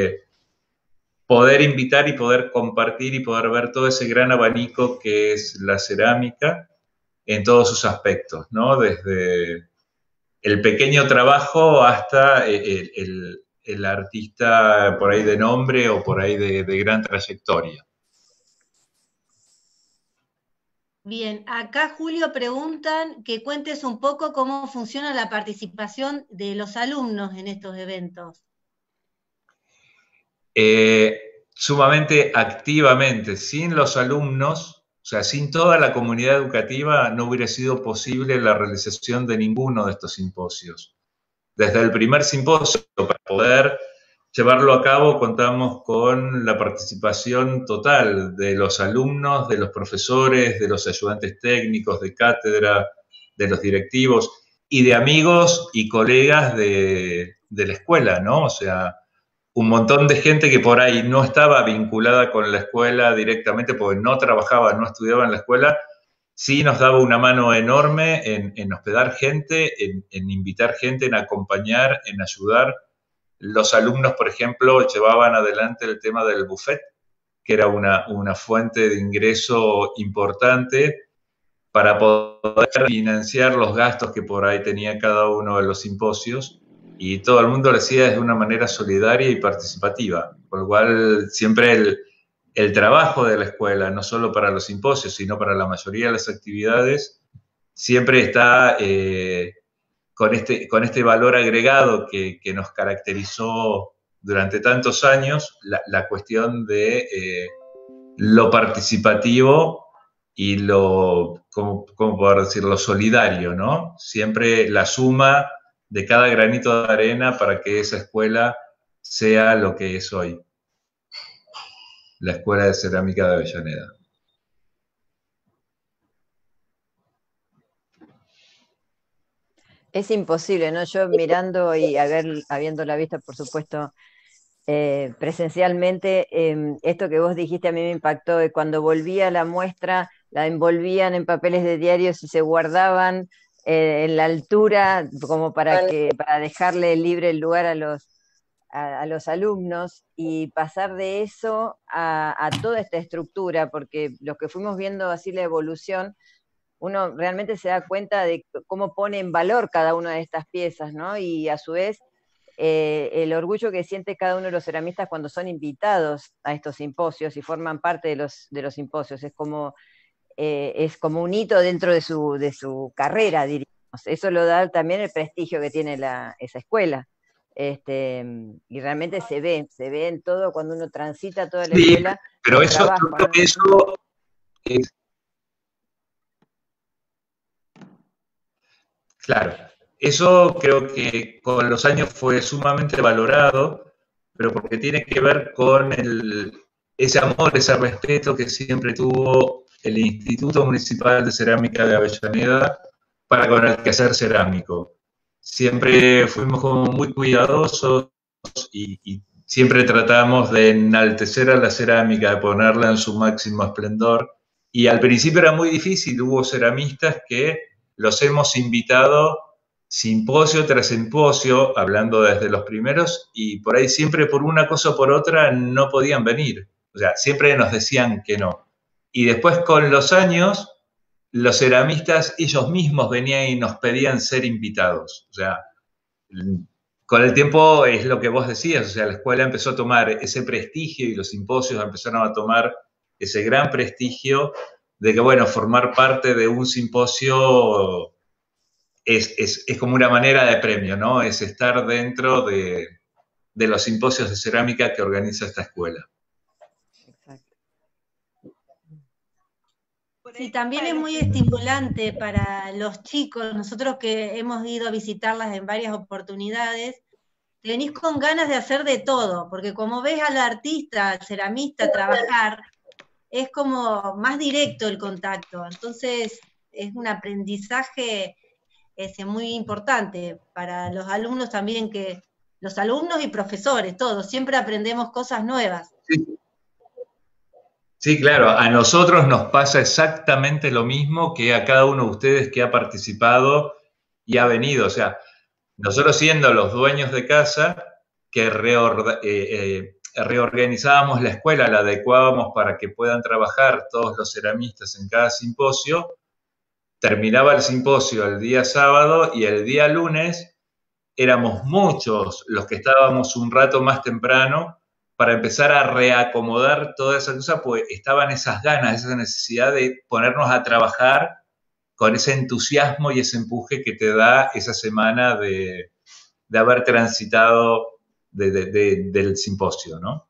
poder invitar y poder compartir y poder ver todo ese gran abanico que es la cerámica en todos sus aspectos, ¿no? Desde el pequeño trabajo hasta el artista por ahí de nombre o por ahí de gran trayectoria. Bien, acá Julio preguntan que cuentes un poco cómo funciona la participación de los alumnos en estos eventos. Sumamente activamente. Sin los alumnos, o sea, sin toda la comunidad educativa, no hubiera sido posible la realización de ninguno de estos simposios. Desde el primer simposio, para poder llevarlo a cabo, contamos con la participación total de los alumnos, de los profesores, de los ayudantes técnicos, de cátedra, de los directivos y de amigos y colegas de la escuela, ¿no? O sea, un montón de gente que por ahí no estaba vinculada con la escuela directamente porque no trabajaba, no estudiaba en la escuela, sí nos daba una mano enorme en hospedar gente, en invitar gente, en acompañar, en ayudar. Los alumnos, por ejemplo, llevaban adelante el tema del buffet, que era una fuente de ingreso importante para poder financiar los gastos que por ahí tenía cada uno de los simposios. Y todo el mundo lo hacía de una manera solidaria y participativa, por lo cual siempre el trabajo de la escuela, no solo para los simposios, sino para la mayoría de las actividades, siempre está con este valor agregado que nos caracterizó durante tantos años, la cuestión de lo participativo y ¿cómo poder decirlo? Solidario, ¿no? Siempre la suma de cada granito de arena para que esa escuela sea lo que es hoy. La Escuela de Cerámica de Avellaneda. Es imposible, ¿no? Yo mirando y habiéndola visto, por supuesto, presencialmente, esto que vos dijiste a mí me impactó, que cuando volvía la muestra, la envolvían en papeles de diarios y se guardaban en la altura, como para dejarle libre el lugar a los alumnos, y pasar de eso a toda esta estructura, porque los que fuimos viendo así la evolución, uno realmente se da cuenta de cómo pone en valor cada una de estas piezas, ¿no? Y a su vez, el orgullo que siente cada uno de los ceramistas cuando son invitados a estos simposios y forman parte de los simposios. Es como un hito dentro de su carrera, diríamos. Eso lo da también el prestigio que tiene esa escuela. Y realmente se ve en todo cuando uno transita toda la escuela. Pero eso es Claro, eso creo que con los años fue sumamente valorado, pero porque tiene que ver con ese amor, ese respeto que siempre tuvo el Instituto Municipal de Cerámica de Avellaneda para con el quehacer cerámico. Siempre fuimos como muy cuidadosos y siempre tratamos de enaltecer a la cerámica, de ponerla en su máximo esplendor. Y al principio era muy difícil, hubo ceramistas que los hemos invitado simposio tras simposio, hablando desde los primeros, y por ahí siempre por una cosa o por otra no podían venir. O sea, siempre nos decían que no. Y después con los años, los ceramistas ellos mismos venían y nos pedían ser invitados. O sea, con el tiempo es lo que vos decías, o sea, la escuela empezó a tomar ese prestigio y los simposios empezaron a tomar ese gran prestigio de que, bueno, formar parte de un simposio es como una manera de premio, ¿no? Es estar dentro de los simposios de cerámica que organiza esta escuela. Exacto. Sí, también es muy estimulante para los chicos, nosotros que hemos ido a visitarlas en varias oportunidades, venís con ganas de hacer de todo, porque como ves al artista, al ceramista trabajar, es como más directo el contacto, entonces es un aprendizaje muy importante para los alumnos también, que los alumnos y profesores, todos, siempre aprendemos cosas nuevas. Sí. Sí, claro, a nosotros nos pasa exactamente lo mismo que a cada uno de ustedes que ha participado y ha venido. O sea, nosotros siendo los dueños de casa, que reorganizábamos la escuela, la adecuábamos para que puedan trabajar todos los ceramistas en cada simposio, terminaba el simposio el día sábado y el día lunes éramos muchos los que estábamos un rato más temprano para empezar a reacomodar toda esa cosa, pues estaban esas ganas, esa necesidad de ponernos a trabajar con ese entusiasmo y ese empuje que te da esa semana de haber transitado del simposio, ¿no?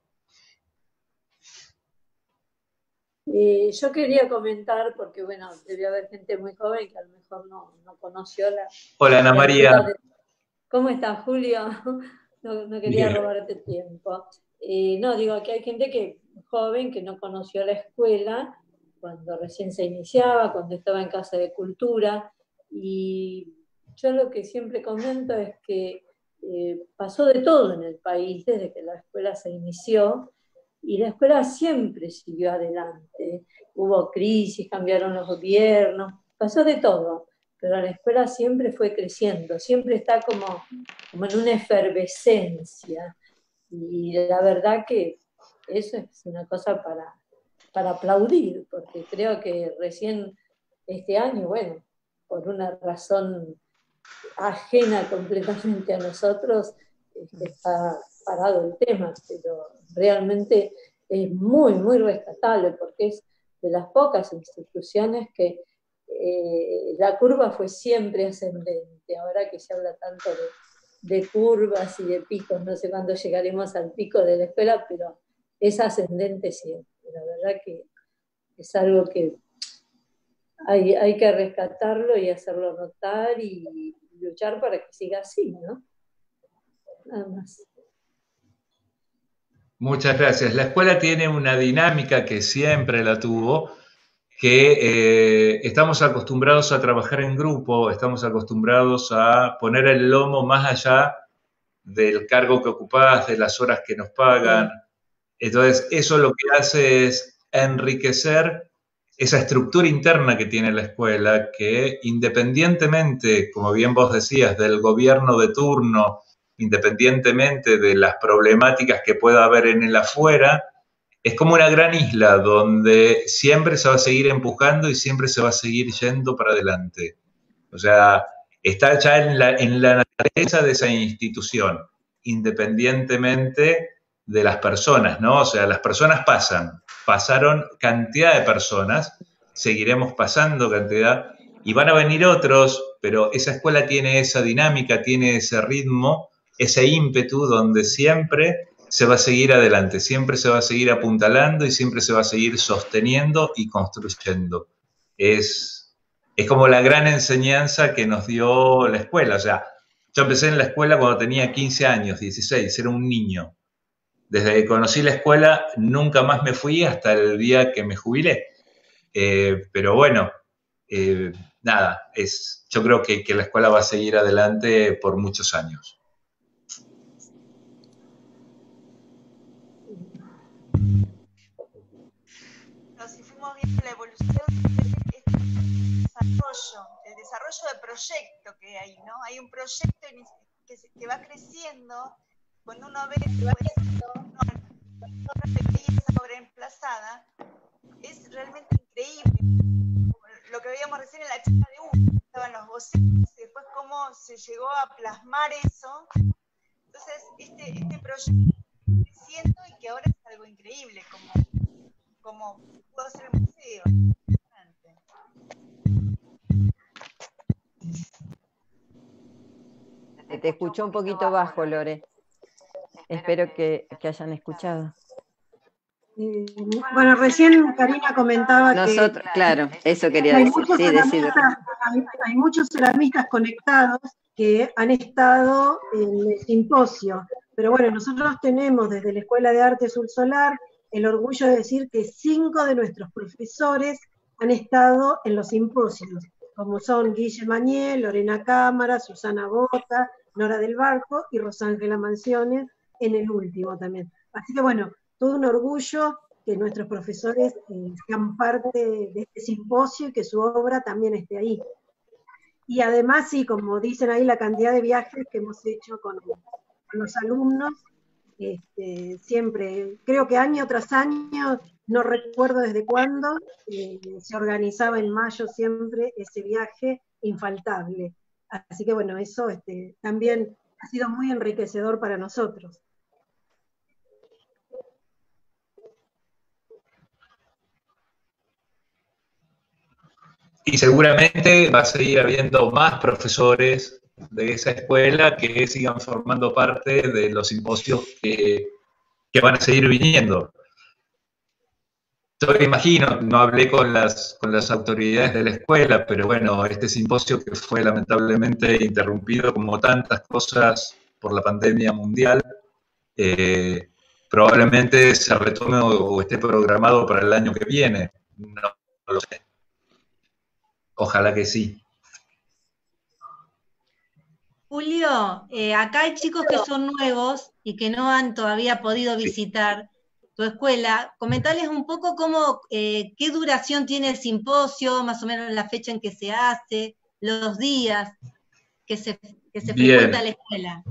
Yo quería comentar, porque bueno, debe haber gente muy joven que a lo mejor no conoció la... Hola, Ana María. ¿Cómo estás, Julio? No quería robarte tiempo. No, digo que hay gente joven que no conoció la escuela cuando recién se iniciaba, cuando estaba en Casa de Cultura, y yo lo que siempre comento es que pasó de todo en el país desde que la escuela se inició, y la escuela siempre siguió adelante. Hubo crisis, cambiaron los gobiernos, pasó de todo, pero la escuela siempre fue creciendo, siempre está como en una efervescencia. Y la verdad que eso es una cosa para aplaudir, porque creo que recién este año, bueno, por una razón ajena completamente a nosotros, está parado el tema, pero realmente es muy, muy rescatable, porque es de las pocas instituciones que la curva fue siempre ascendente. Ahora que se habla tanto de curvas y de picos, no sé cuándo llegaremos al pico de la escuela, pero es ascendente siempre. La verdad que es algo que hay que rescatarlo y hacerlo notar y luchar para que siga así, ¿no? Nada más. Muchas gracias. La escuela tiene una dinámica que siempre la tuvo, que estamos acostumbrados a trabajar en grupo, estamos acostumbrados a poner el lomo más allá del cargo que ocupás, de las horas que nos pagan. Entonces, eso lo que hace es enriquecer esa estructura interna que tiene la escuela, que independientemente, como bien vos decías, del gobierno de turno, independientemente de las problemáticas que pueda haber en el afuera, es como una gran isla donde siempre se va a seguir empujando y siempre se va a seguir yendo para adelante. O sea, está ya en la naturaleza de esa institución, independientemente de las personas, ¿no? O sea, las personas pasaron cantidad de personas, seguiremos pasando cantidad, y van a venir otros, pero esa escuela tiene esa dinámica, tiene ese ritmo, ese ímpetu donde siempre se va a seguir adelante, siempre se va a seguir apuntalando y siempre se va a seguir sosteniendo y construyendo. Es es como la gran enseñanza que nos dio la escuela. O sea, yo empecé en la escuela cuando tenía 15 años, 16, era un niño. Desde que conocí la escuela nunca más me fui hasta el día que me jubilé. Pero bueno, nada, yo creo que la escuela va a seguir adelante por muchos años. Si fuimos viendo la evolución el desarrollo de proyecto que hay, ¿no? Hay un proyecto que va creciendo, cuando uno ve esa obra emplazada, es realmente increíble. Lo que veíamos recién en la charla de Hugo, estaban los bocetos, y después cómo se llegó a plasmar eso. Entonces, este proyecto está creciendo y que ahora es algo increíble, como pudo ser el museo. Te escuchó un poquito bajo, Lore. Espero que hayan escuchado. Bueno, recién Karina comentaba nosotros, que... Claro, eso quería decir. Hay muchos ceramistas conectados que han estado en el simposio. Pero bueno, nosotros tenemos desde la Escuela de Arte Sur Solar el orgullo de decir que 5 de nuestros profesores han estado en los simposios, como son Guille Mañé, Lorena Cámara, Susana Bota, Nora del Barco y Rosángela Manciones en el último también. Así que bueno, todo un orgullo que nuestros profesores sean parte de este simposio y que su obra también esté ahí. Y además, sí, como dicen ahí, la cantidad de viajes que hemos hecho con los alumnos, siempre, creo que año tras año, no recuerdo desde cuándo, se organizaba en mayo siempre ese viaje infaltable. Así que bueno, eso también ha sido muy enriquecedor para nosotros. Y seguramente va a seguir habiendo más profesores de esa escuela que sigan formando parte de los simposios que van a seguir viniendo. Yo me imagino, no hablé con las autoridades de la escuela, pero bueno, este simposio que fue lamentablemente interrumpido como tantas cosas por la pandemia mundial, probablemente se retome o esté programado para el año que viene. No lo sé. Ojalá que sí. Julio, acá hay chicos que son nuevos y que no han todavía podido visitar tu escuela. Comentales un poco qué duración tiene el simposio, más o menos la fecha en que se hace, los días que se frecuenta la escuela.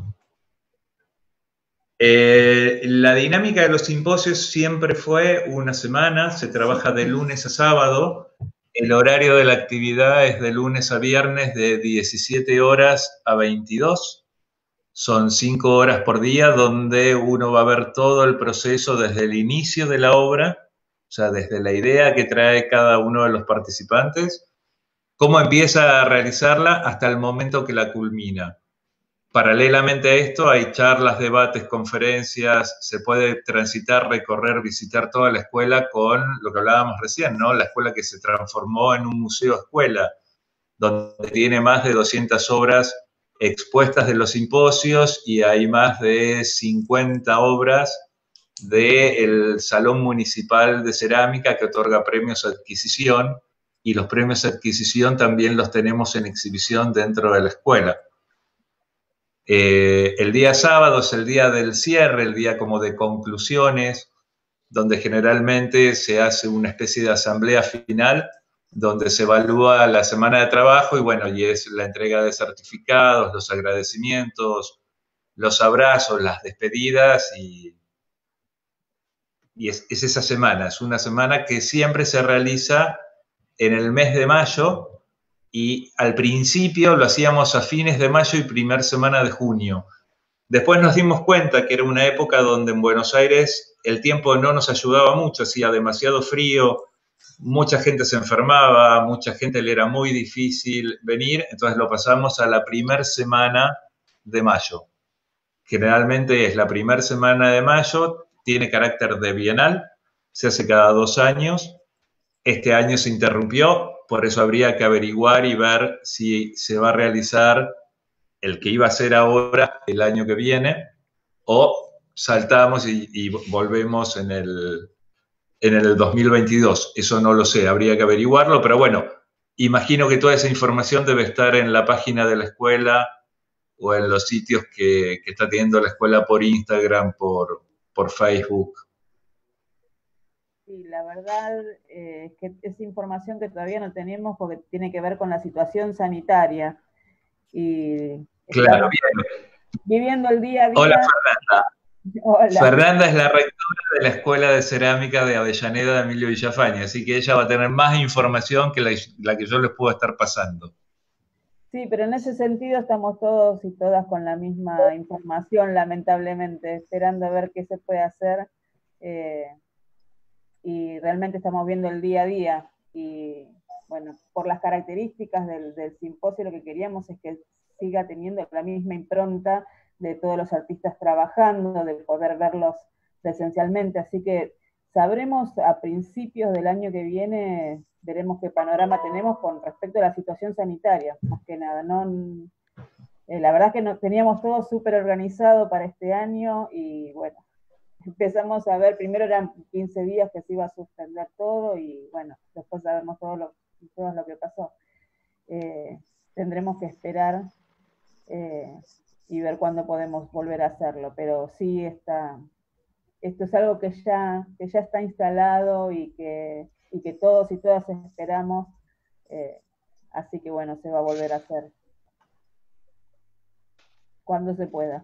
La dinámica de los simposios siempre fue una semana, se trabaja de lunes a sábado. El horario de la actividad es de lunes a viernes de 17 horas a 22. Son 5 horas por día donde uno va a ver todo el proceso desde el inicio de la obra, o sea, desde la idea que trae cada uno de los participantes, cómo empieza a realizarla hasta el momento que la culmina. Paralelamente a esto hay charlas, debates, conferencias, se puede transitar, recorrer, visitar toda la escuela con lo que hablábamos recién, ¿no? La escuela que se transformó en un museo escuela, donde tiene más de 200 obras expuestas de los simposios y hay más de 50 obras del Salón Municipal de Cerámica que otorga premios a adquisición, y los premios a adquisición también los tenemos en exhibición dentro de la escuela. El día sábado es el día del cierre, el día como de conclusiones, donde generalmente se hace una especie de asamblea final, donde se evalúa la semana de trabajo y bueno, y es la entrega de certificados, los agradecimientos, los abrazos, las despedidas y es esa semana, es una semana que siempre se realiza en el mes de mayo. Y al principio lo hacíamos a fines de mayo y primer semana de junio. Después nos dimos cuenta que era una época donde en Buenos Aires el tiempo no nos ayudaba mucho, hacía demasiado frío, mucha gente se enfermaba, mucha gente le era muy difícil venir, entonces lo pasamos a la primer semana de mayo. Generalmente es la primera semana de mayo, tiene carácter de bienal, se hace cada 2 años. Este año se interrumpió por eso habría que averiguar y ver si se va a realizar el que iba a ser ahora el año que viene, o saltamos y volvemos en el 2022. Eso no lo sé, habría que averiguarlo, pero bueno, imagino que toda esa información debe estar en la página de la escuela o en los sitios que está teniendo la escuela por Instagram, por Facebook. Sí, la verdad es que es información que todavía no tenemos porque tiene que ver con la situación sanitaria. Y claro, bien. Viviendo el día a día. Hola, Fernanda. Hola. Fernanda es la rectora de la Escuela de Cerámica de Avellaneda de Emilio Villafañe, así que ella va a tener más información que la que yo les puedo estar pasando. Sí, pero en ese sentido estamos todos y todas con la misma información, lamentablemente, esperando a ver qué se puede hacer. Y realmente estamos viendo el día a día. Y bueno, por las características del simposio, lo que queríamos es que siga teniendo la misma impronta de todos los artistas trabajando, de poder verlos presencialmente. Así que sabremos a principios del año que viene, veremos qué panorama tenemos con respecto a la situación sanitaria, más que nada. La verdad es que teníamos todo súper organizado para este año y bueno, empezamos a ver, primero eran 15 días que se iba a suspender todo y bueno, después sabemos todo lo que pasó. Tendremos que esperar y ver cuándo podemos volver a hacerlo, pero sí esto es algo que ya está instalado y que todos y todas esperamos, así que bueno, se va a volver a hacer cuando se pueda.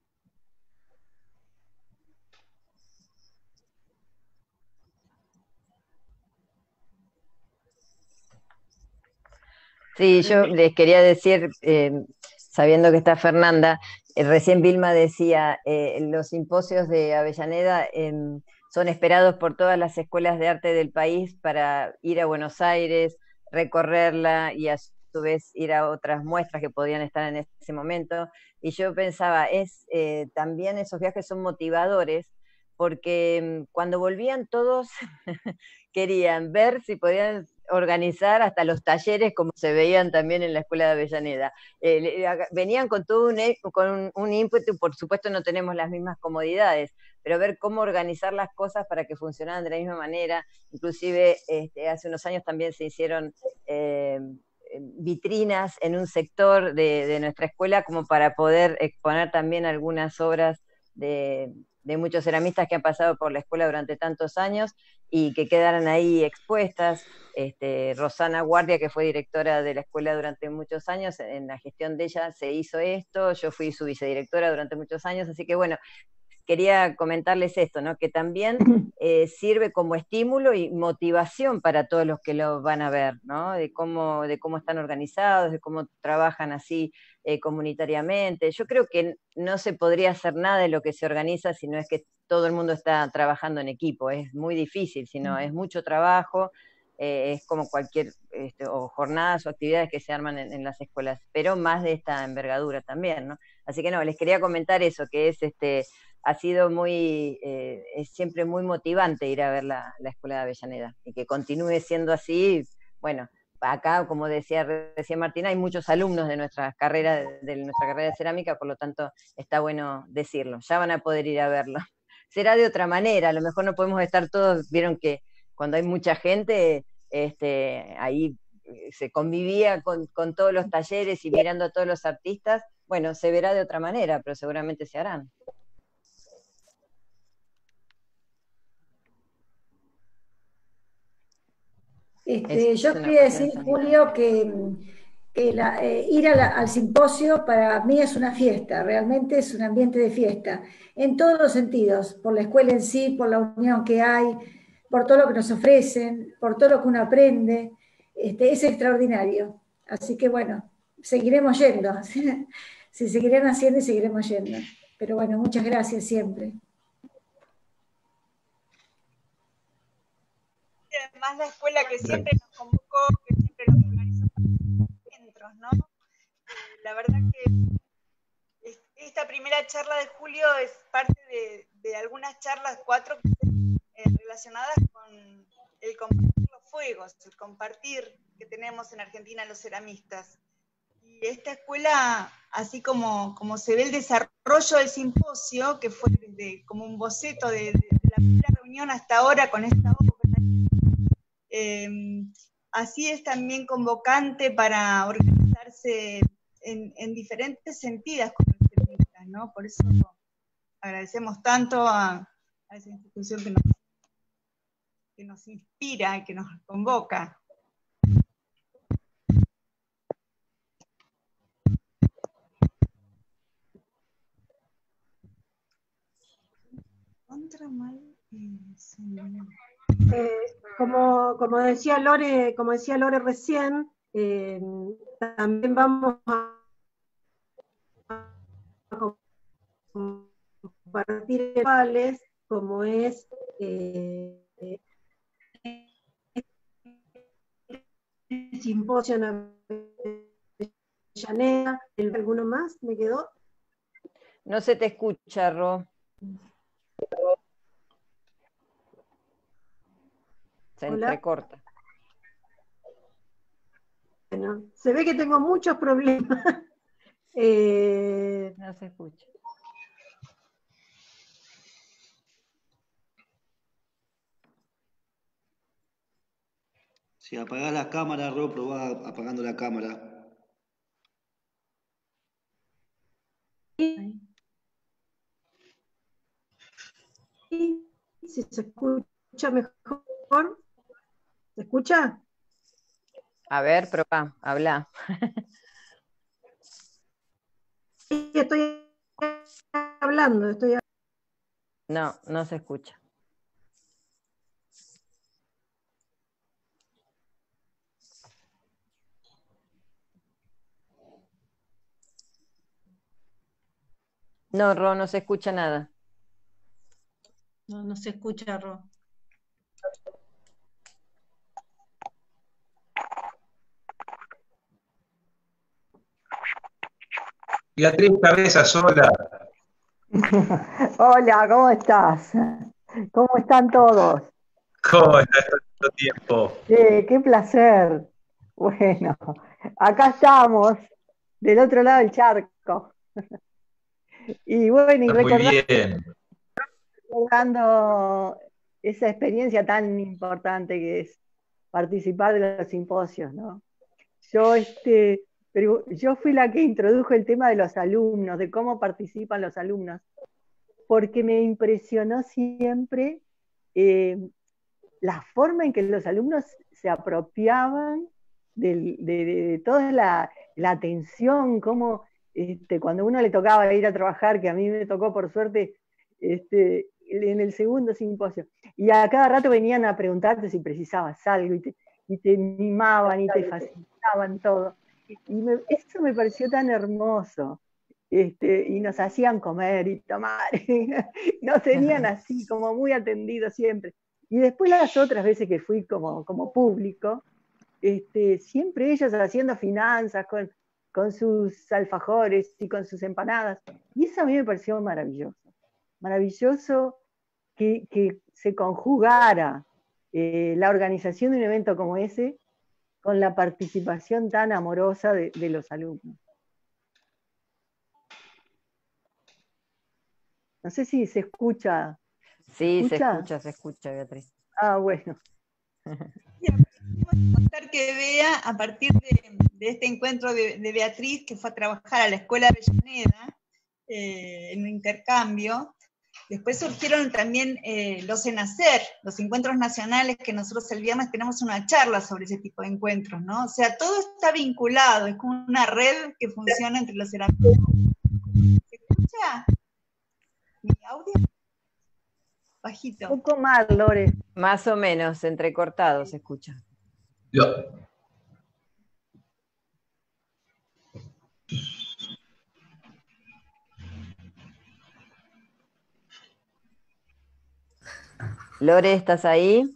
Sí, yo les quería decir, sabiendo que está Fernanda, recién Vilma decía, los simposios de Avellaneda son esperados por todas las escuelas de arte del país para ir a Buenos Aires, recorrerla y a su vez ir a otras muestras que podían estar en ese momento. Y yo pensaba, también esos viajes son motivadores, porque cuando volvían todos querían ver si podían organizar hasta los talleres como se veían también en la Escuela de Avellaneda. Venían con todo un ímpetu, por supuesto no tenemos las mismas comodidades, pero ver cómo organizar las cosas para que funcionaran de la misma manera. Inclusive hace unos años también se hicieron vitrinas en un sector de nuestra escuela como para poder exponer también algunas obras de muchos ceramistas que han pasado por la escuela durante tantos años y que quedaran ahí expuestas. Rosana Guardia, que fue directora de la escuela durante muchos años, en la gestión de ella se hizo esto, yo fui su vicedirectora durante muchos años, así que bueno, quería comentarles esto, ¿no? Que también sirve como estímulo y motivación para todos los que lo van a ver, ¿no? De cómo están organizados, de cómo trabajan así comunitariamente. Yo creo que no se podría hacer nada de lo que se organiza si no es que todo el mundo está trabajando en equipo. Es muy difícil, sino es mucho trabajo, es como cualquier, o jornadas o actividades que se arman en las escuelas, pero más de esta envergadura también, ¿no? Así que no, les quería comentar eso, que es ha sido es siempre muy motivante ir a ver la Escuela de Avellaneda, y que continúe siendo así. Bueno, acá, como decía recién Martina, hay muchos alumnos de nuestra carrera de cerámica, por lo tanto está bueno decirlo, ya van a poder ir a verlo. Será de otra manera, a lo mejor no podemos estar todos, vieron que cuando hay mucha gente, ahí se convivía con todos los talleres y mirando a todos los artistas. Bueno, se verá de otra manera, pero seguramente se harán. Yo quería decir, Julio, que ir al simposio para mí es una fiesta, realmente es un ambiente de fiesta, en todos los sentidos, por la escuela en sí, por la unión que hay, por todo lo que nos ofrecen, por todo lo que uno aprende, es extraordinario. Así que bueno, seguiremos yendo, se seguirán haciendo y seguiremos yendo. Pero bueno, muchas gracias siempre. Además la escuela que siempre nos convocó, que siempre nos organizó encuentros, ¿no? La verdad que esta primera charla de julio es parte de algunas charlas, 4 relacionadas con el compartir los fuegos, el compartir que tenemos en Argentina los ceramistas. Y esta escuela, así como se ve el desarrollo del simposio, que fue como un boceto de la primera reunión hasta ahora con esta obra, así es también convocante para organizarse en diferentes sentidos con los ceramistas, ¿no? Por eso agradecemos tanto a esa institución que nos inspira, que nos convoca. Como decía Lore recién, también vamos a compartir iguales, como es el simposio en Avellaneda. ¿Alguno más me quedó? No se te escucha, Ro. Se Hola. entrecorta. Bueno, se ve que tengo muchos problemas. No se escucha. Si apagás la cámara, Ro, probá apagando la cámara. Si se escucha mejor. ¿Se escucha? A ver, probá, habla. Sí, estoy hablando. No, no se escucha. No, Ro, no se escucha nada. No se escucha, Ro. Beatriz Cabezas, hola. Hola, ¿cómo estás? ¿Cómo están todos? ¿Cómo estás tanto tiempo? Qué placer. Bueno, acá estamos, del otro lado del charco. Y bueno, y Muy bien. recordando esa experiencia tan importante que es participar de los simposios, ¿no? Yo fui la que introdujo el tema de los alumnos, de cómo participan los alumnos, porque me impresionó siempre la forma en que los alumnos se apropiaban de toda la atención, cómo cuando uno le tocaba ir a trabajar, que a mí me tocó por suerte en el segundo simposio, y a cada rato venían a preguntarte si precisabas algo, y te mimaban y te facilitaban todo. Eso me pareció tan hermoso. Y nos hacían comer y tomar, nos tenían así, como muy atendidos siempre. Y después las otras veces que fui como público, siempre ellos haciendo finanzas con sus alfajores y con sus empanadas. Y eso a mí me pareció maravilloso. Maravilloso que se conjugara la organización de un evento como ese con la participación tan amorosa de los alumnos. No sé si se escucha. Sí, se escucha, Beatriz. Ah, bueno. Quiero contar que Bea, a partir de este encuentro de Beatriz, que fue a trabajar a la Escuela de Avellaneda, en un intercambio, después surgieron también los ENACER, los encuentros nacionales, que nosotros el viernes tenemos una charla sobre ese tipo de encuentros, ¿no? O sea, todo está vinculado, es como una red que funciona entre los ceramistas. ¿Se escucha mi audio? Bajito. Un poco más, Lore. Más o menos, entrecortado se escucha. Lore, ¿estás ahí?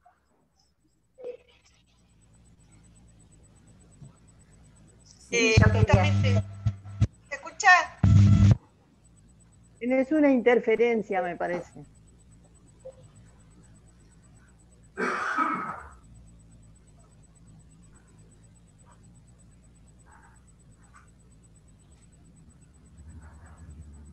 Justamente, ¿se escucha? Tienes una interferencia, me parece.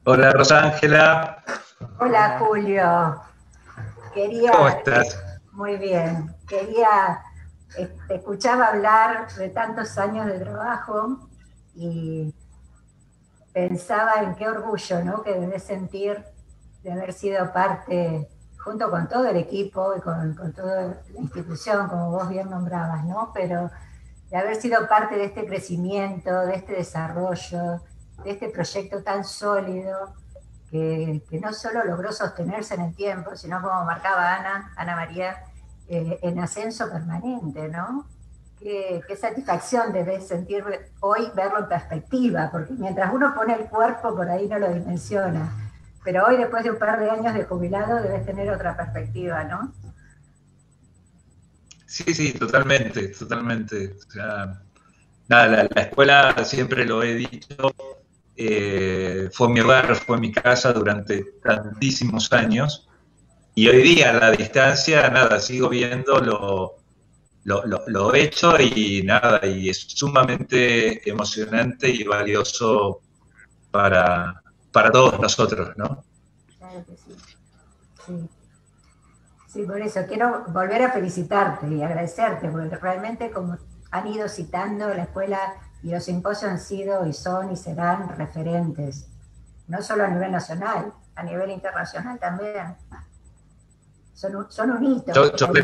Hola, Rosángela. Hola, Julio. ¿Cómo estás? Muy bien. Te escuchaba hablar de tantos años de trabajo y pensaba en qué orgullo, ¿no?, que debes sentir de haber sido parte, junto con todo el equipo y con toda la institución, como vos bien nombrabas, ¿no? Pero de haber sido parte de este crecimiento, de este desarrollo, de este proyecto tan sólido que no solo logró sostenerse en el tiempo, sino como marcaba Ana María, en ascenso permanente, ¿no? Qué satisfacción debes sentir hoy verlo en perspectiva, porque mientras uno pone el cuerpo por ahí no lo dimensiona, pero hoy después de un par de años de jubilado debes tener otra perspectiva, ¿no? Sí, totalmente, totalmente. O sea, nada, la escuela, siempre lo he dicho, fue mi hogar, fue mi casa durante tantísimos años, y hoy día a la distancia, nada, sigo viendo lo hecho y nada, y es sumamente emocionante y valioso para todos nosotros, ¿no? Claro que sí. Sí. Sí, por eso quiero volver a felicitarte y agradecerte, porque realmente, como han ido citando, la escuela y los simposios han sido y son y serán referentes, no solo a nivel nacional, a nivel internacional también. Son un hito. Yo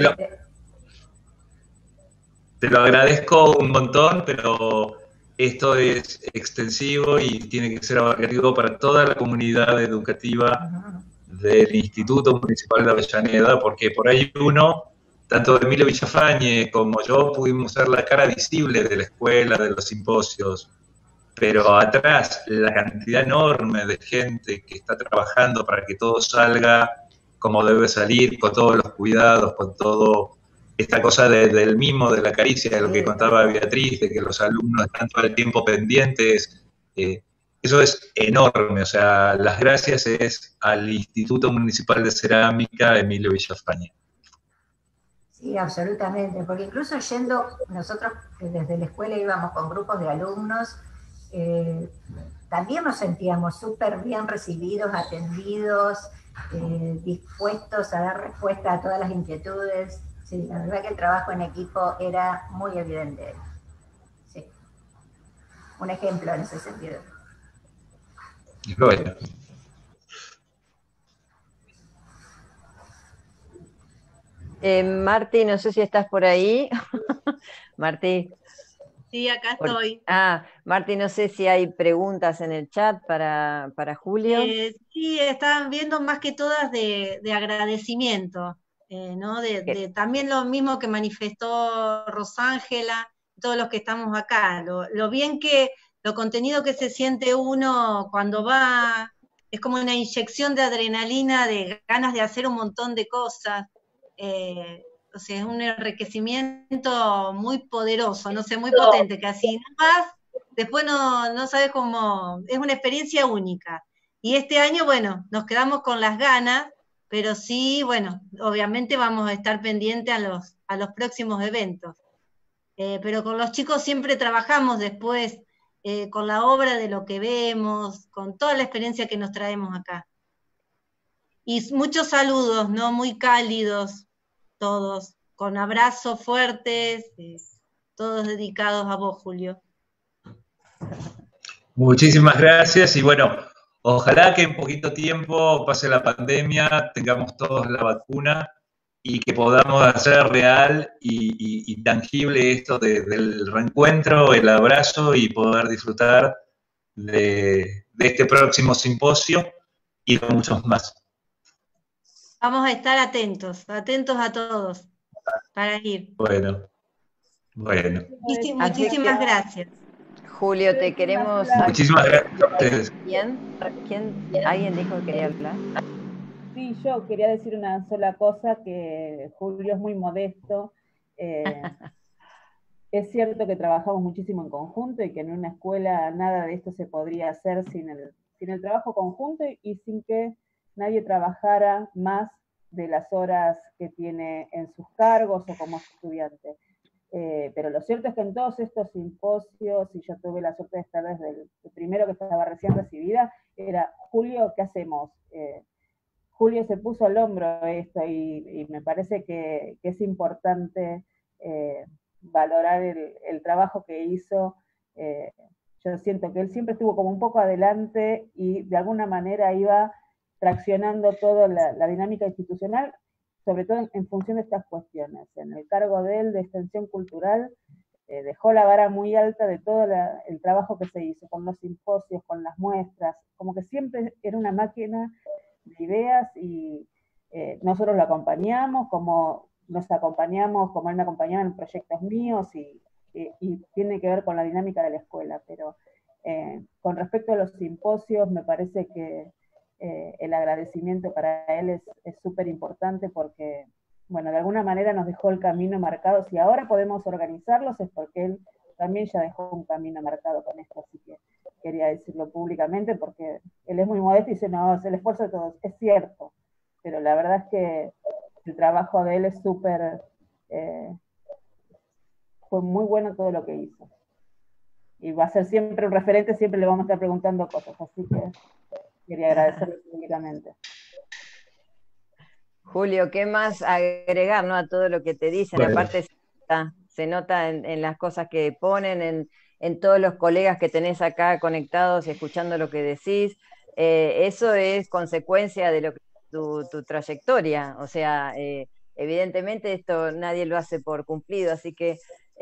te lo agradezco un montón, pero esto es extensivo y tiene que ser abarcativo para toda la comunidad educativa del Instituto Municipal de Avellaneda, porque por ahí uno, tanto Emilio Villafañe como yo, pudimos ser la cara visible de la escuela, de los simposios, pero atrás la cantidad enorme de gente que está trabajando para que todo salga como debe salir, con todos los cuidados, con todo esta cosa del mimo, de la caricia, de lo que contaba Beatriz, de que los alumnos están todo el tiempo pendientes. Eso es enorme, o sea, las gracias es al Instituto Municipal de Cerámica Emilio Villafañe. Sí, absolutamente, porque incluso nosotros desde la escuela íbamos con grupos de alumnos, también nos sentíamos súper bien recibidos, atendidos, dispuestos a dar respuesta a todas las inquietudes. Sí, la verdad que el trabajo en equipo era muy evidente. Sí. Un ejemplo en ese sentido. Bueno. Marti, no sé si estás por ahí. Marti. Sí, acá estoy. Marti, no sé si hay preguntas en el chat para Julio. Sí, estaban viendo más que todas de agradecimiento, ¿no? También lo mismo que manifestó Rosángela, todos los que estamos acá, lo contenido que se siente uno cuando va, es como una inyección de adrenalina, de ganas de hacer un montón de cosas. O sea, es un enriquecimiento muy poderoso, no sé, muy potente, que así no vas, después no sabes cómo, es una experiencia única. Y este año, bueno, nos quedamos con las ganas, pero sí, bueno, obviamente vamos a estar pendientes a los próximos eventos. Pero con los chicos siempre trabajamos después, con la obra de lo que vemos, con toda la experiencia que nos traemos acá. Y muchos saludos, ¿no? Muy cálidos, todos, con abrazos fuertes, todos dedicados a vos, Julio. Muchísimas gracias y bueno, ojalá que en poquito tiempo pase la pandemia, tengamos todos la vacuna y que podamos hacer real y tangible esto del reencuentro, el abrazo y poder disfrutar de este próximo simposio y de muchos más. Vamos a estar atentos a todos para ir. Bueno. Muchísimas gracias. Julio, te queremos... Muchísimas gracias a ustedes. ¿Alguien dijo que quería hablar? Sí, yo quería decir una sola cosa, que Julio es muy modesto. Es cierto que trabajamos muchísimo en conjunto y que en una escuela nada de esto se podría hacer sin el trabajo conjunto y sin que nadie trabajara más de las horas que tiene en sus cargos o como estudiante. Pero lo cierto es que en todos estos simposios, y yo tuve la suerte de estar desde el primero que estaba recién recibida, era, Julio, ¿qué hacemos? Julio se puso al hombro esto y me parece que es importante valorar el trabajo que hizo. Yo siento que él siempre estuvo como un poco adelante y de alguna manera iba traccionando toda la dinámica institucional, sobre todo en función de estas cuestiones. En el cargo de él de extensión cultural, dejó la vara muy alta de todo el trabajo que se hizo, con los simposios, con las muestras, como que siempre era una máquina de ideas y nosotros lo acompañamos, como nos acompañamos, como él me acompañaba en proyectos míos y tiene que ver con la dinámica de la escuela, pero con respecto a los simposios me parece que el agradecimiento para él es súper importante porque, bueno, de alguna manera nos dejó el camino marcado. Si ahora podemos organizarlos es porque él también ya dejó un camino marcado con esto, así que quería decirlo públicamente porque él es muy modesto y dice, no, es el esfuerzo de todos, es cierto, pero la verdad es que el trabajo de él es súper, fue muy bueno todo lo que hizo. Y va a ser siempre un referente, siempre le vamos a estar preguntando cosas, así que quería agradecerle públicamente. Julio, ¿qué más agregar, ¿no? A todo lo que te dicen? Bueno. Aparte se nota en las cosas que ponen, en todos los colegas que tenés acá conectados y escuchando lo que decís. Eso es consecuencia de lo que tu trayectoria. O sea, evidentemente esto nadie lo hace por cumplido, así que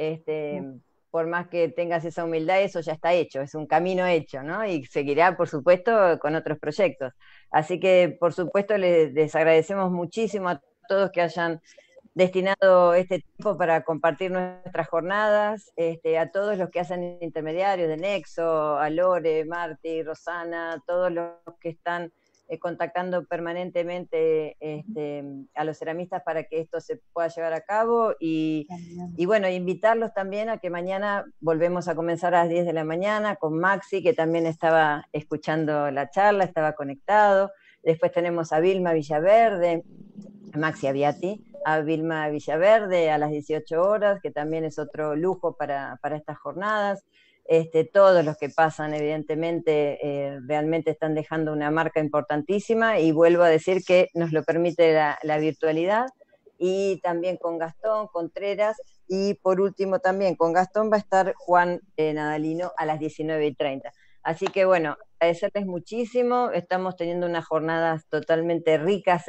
por más que tengas esa humildad, eso ya está hecho, es un camino hecho, ¿no? Y seguirá, por supuesto, con otros proyectos. Así que, por supuesto, les agradecemos muchísimo a todos que hayan destinado este tiempo para compartir nuestras jornadas, a todos los que hacen intermediarios de Nexo, a Lore, Marti, Rosana, todos los que están contactando permanentemente a los ceramistas para que esto se pueda llevar a cabo y bueno, invitarlos también a que mañana volvemos a comenzar a las 10 de la mañana con Maxi, que también estaba escuchando la charla, estaba conectado. Después tenemos a Vilma Villaverde, Maxi Aviati, a Vilma Villaverde a las 18 horas, que también es otro lujo para estas jornadas. Todos los que pasan, evidentemente, realmente están dejando una marca importantísima, y vuelvo a decir que nos lo permite la virtualidad, y también con Gastón Contreras, y por último también con Gastón va a estar Juan Nadalino a las 19:30. Así que bueno, agradecerles muchísimo, estamos teniendo unas jornadas totalmente ricas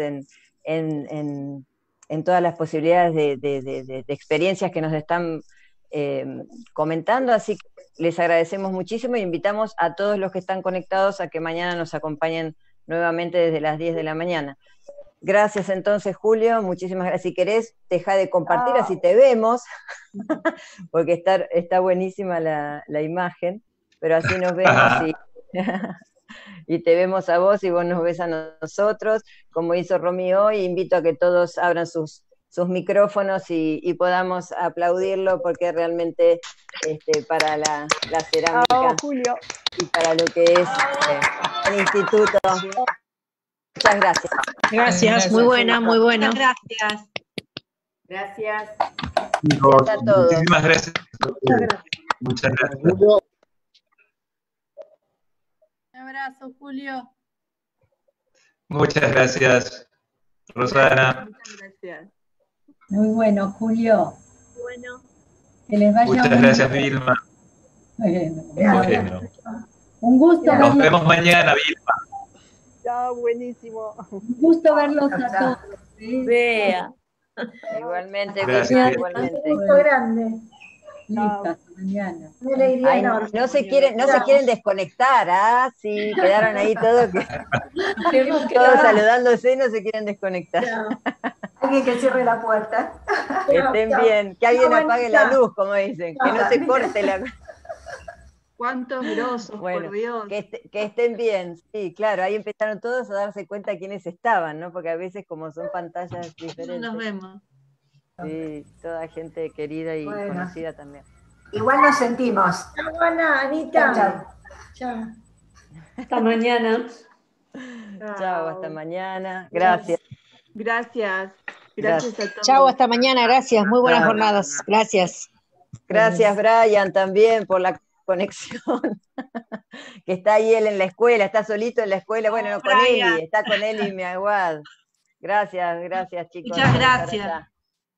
en todas las posibilidades de experiencias que nos están comentando, así que les agradecemos muchísimo e invitamos a todos los que están conectados a que mañana nos acompañen nuevamente desde las 10 de la mañana. Gracias entonces, Julio, muchísimas gracias. Si querés, deja de compartir, así te vemos, porque está buenísima la imagen, pero así nos vemos y te vemos a vos y vos nos ves a nosotros, como hizo Romy hoy. Invito a que todos abran sus micrófonos y podamos aplaudirlo, porque realmente para la cerámica Julio. y para lo que es el instituto. Muchas gracias. Gracias, muy buena, muy buena. Muchas gracias. Gracias. Chicos, a todos. muchísimas gracias. Muchas gracias. Un abrazo, Julio. Muchas gracias, Rosana. Muchas gracias. Muy bueno, Julio. Bueno. Que les vaya Muchas muy gracias, bien. Vilma. Bueno. Bueno. Un gusto Nos vemos mañana, Vilma. Chao, buenísimo. Un gusto verlos a todos. Vea. Igualmente, Gracias. igualmente. Un gusto grande. Listo, hasta mañana. Ay, no se quieren desconectar, sí, quedaron ahí todos saludándose y no se quieren desconectar. Alguien que cierre la puerta. Que estén bien, que alguien apague la luz, como dicen, que no se corte la luz. Cuántos grosos, Bueno, por Dios. que estén bien, sí, claro, ahí empezaron todos a darse cuenta quiénes estaban, ¿no? Porque a veces como son pantallas diferentes. Nos vemos. Sí, toda gente querida y conocida también. Igual nos sentimos. Buena, Anita. Chao. Chao. Hasta mañana. Chao, hasta mañana. Gracias. Gracias. Gracias a todos. Chao, hasta mañana. Gracias. Muy buenas jornadas. Gracias. Gracias, Brian, también por la conexión. que está ahí él en la escuela, está solito en la escuela, bueno, no, con Brian. Eli, está con Eli Miaguad. Gracias chicos. Muchas por estar gracias. acá.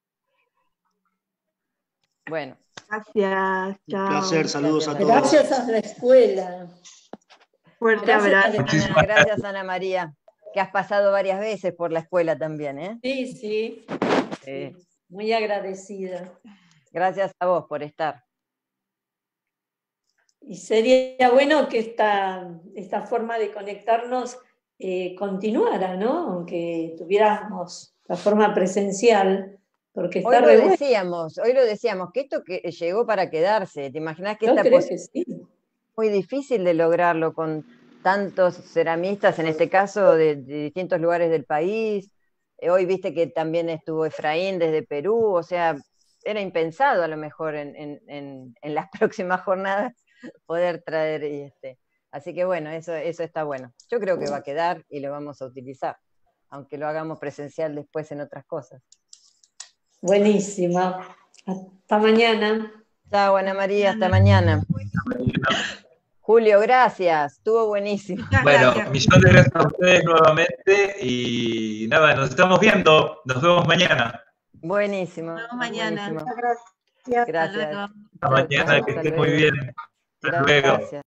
Bueno. Gracias, chao. Un placer, saludos a todos. Gracias a la escuela. Fuerte Gracias, abrazo. Gracias Ana María, que has pasado varias veces por la escuela también, ¿eh? Sí. Muy agradecida. Gracias a vos por estar. Y sería bueno que esta forma de conectarnos continuara, ¿no? Aunque tuviéramos la forma presencial, porque está Hoy lo decíamos, que esto que llegó para quedarse. ¿Te imaginas que esta posibilidad es muy difícil de lograrlo con tantos ceramistas, en este caso de distintos lugares del país? Hoy viste que también estuvo Efraín desde Perú, o sea, era impensado a lo mejor en las próximas jornadas poder traer así que bueno, eso está bueno. Yo creo que va a quedar y lo vamos a utilizar, aunque lo hagamos presencial después en otras cosas. Buenísima. Hasta mañana. Chao, Ana María, hasta mañana. Julio, gracias, estuvo buenísimo. Bueno, millón de gracias a ustedes nuevamente y nada, nos estamos viendo, nos vemos mañana. Buenísimo. Nos vemos mañana. Buenísimo. Gracias. Gracias. Hasta mañana, que estés muy bien. Hasta luego. Gracias.